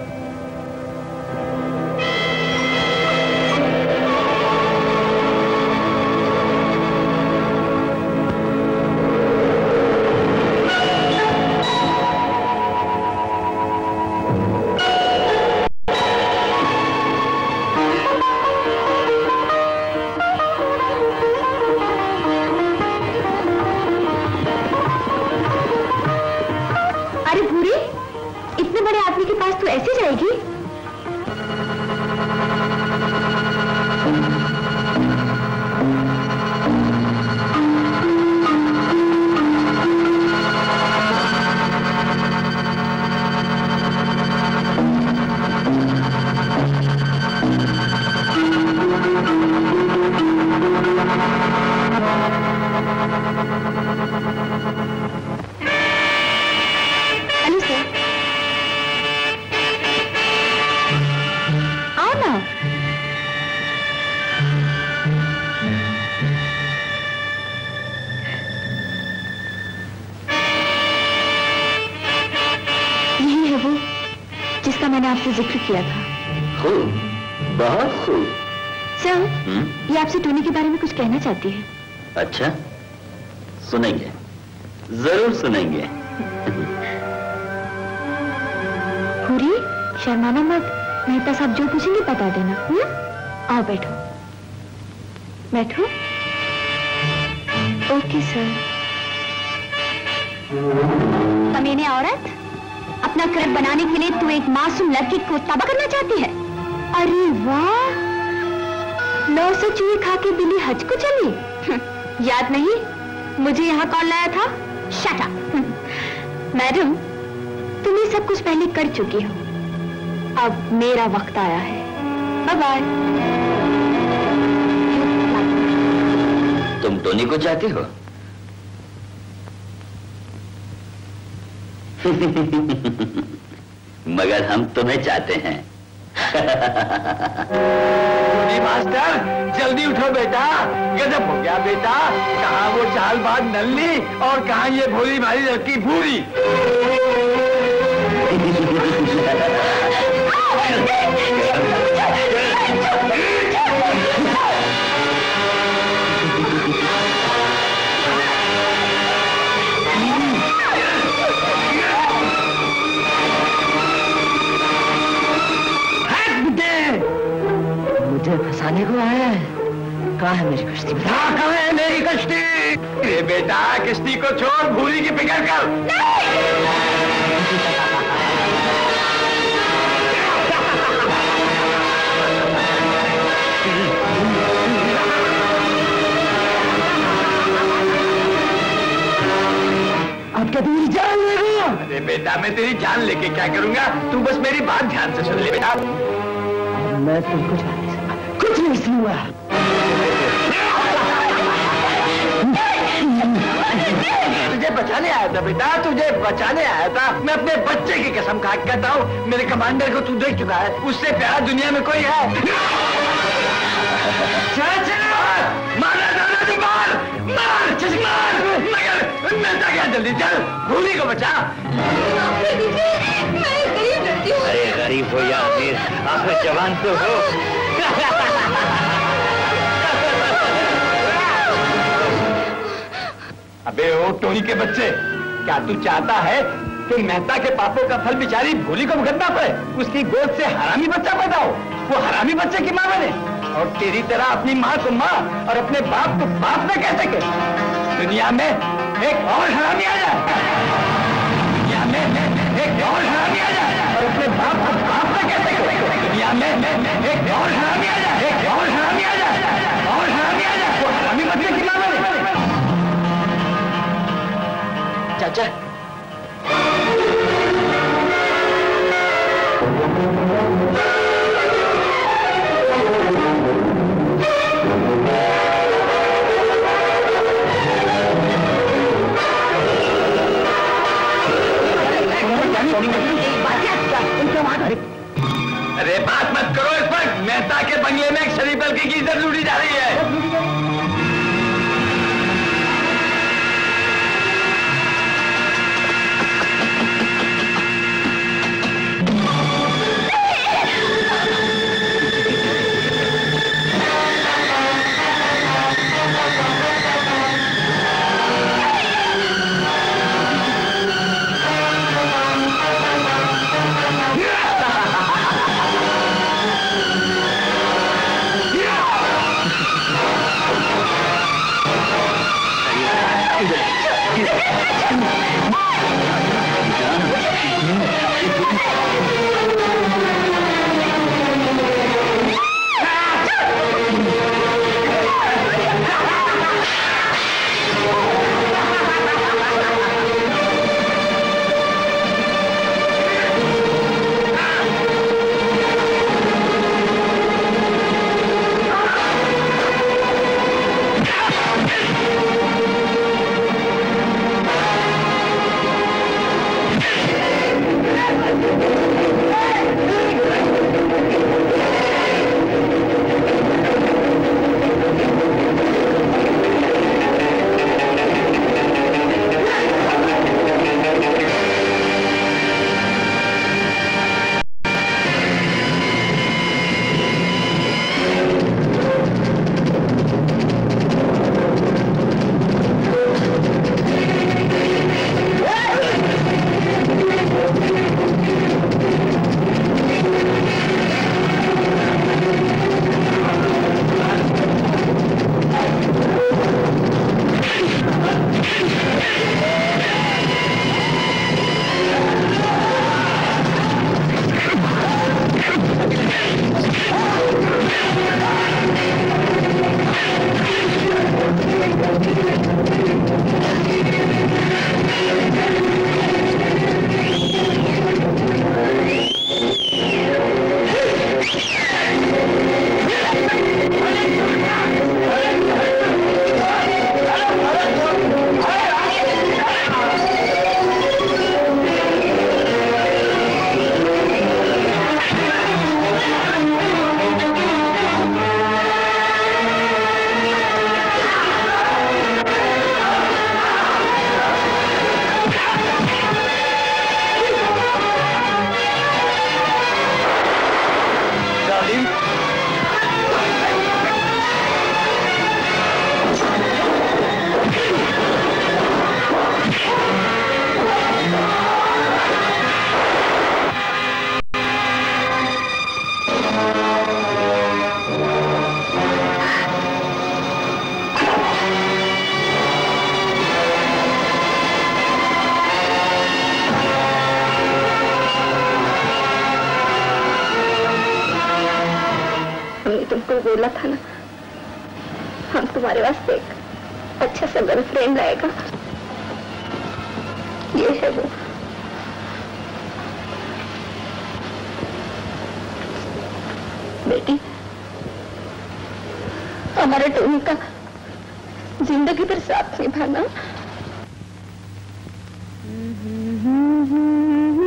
F: ऐसे जाएगी? Hello sir. आओ ना। यही है वो जिसका मैंने आपसे जिक्र किया था।
G: खूब, बहुत खूब।
F: सर, ये आपसे टोनी के बारे में कुछ कहना चाहती है।
G: अच्छा, सुनेंगे, जरूर सुनेंगे।
F: पूरी शर्माना मत, मेहता साहब जो पूछेंगे बता देना। आओ बैठो बैठो। Okay sir. कमीने औरत, अपना क्रेप बनाने के लिए तू एक मासूम लड़की को तबाह करना चाहती है? अरे वाह, 900 चूहे खा के बिल्ली हज को चली। याद नहीं मुझे यहाँ कौन लाया था? Shut up. मैडम, तुम ये सब कुछ पहले कर चुकी हो, अब मेरा वक्त आया है। Bye bye.
G: तुम टोनी को चाहती हो? मगर हम तुम्हें चाहते हैं।
D: मास्टर जल्दी उठो बेटा, गजब हो गया बेटा। कहाँ वो चालबाज नल्ली और कहाँ ये भोली भाली लड़की भूरी।
C: मुझे फंसाने को आया है। कहाँ है मेरी कश्ती?
D: कहाँ है मेरी कश्ती? ये बेटा कश्ती को छोड़, भूरी की फिक्र कर।
C: आप क्या मेरी जान ले रहे हो?
D: अरे बेटा मैं तेरी जान लेके क्या करूंगा, तू बस मेरी बात ध्यान से सुन ले बेटा।
C: मैं तुमको कुछ नहीं सुनूंगा।
D: तुझे बचाने आया था बेटा, तुझे बचाने आया था। मैं अपने बच्चे की कसम खा के कहता हूँ, मेरे कमांडर को तू देख चुका है, उससे प्यारा दुनिया में कोई है? मार मार मगर मिलता क्या, जल्दी चल, भूली को बचा।
G: अरे गरीब हो या अमीर, आखिर जवान तो हो।
D: अबे ओ टोनी के बच्चे, क्या तू चाहता है कि मेहता के पापों का फल बिचारी भूली को भुगतना पड़े? उसकी गोद से हरामी बच्चा पैदा हो, वो हरामी बच्चे की माँ बने, और तेरी तरह अपनी माँ को माँ और अपने बाप को बाप न कह सके। दुनिया में एक और हरामी आ जाए, दुनिया में एक और हरामी आ जाए और अपने बाप को बाप न कह सके। दुनिया में एक और हरामी आ जाए, एक और हरामी आ जाए, और हरामी आ जाए, वो हरामी बच्चे की माँ बने।
C: चाचा,
D: अरे बात मत करो इस पर। मेहता के बंगले में एक शरीफ लड़की की इज्जत लूटी जा रही है।
A: बोला था ना, हम तुम्हारे वास्ते एक अच्छा सा गर्लफ्रेंड लाएगा। ये है वो। बेटी, हमारे टोनी का जिंदगी भर साथ निभाना।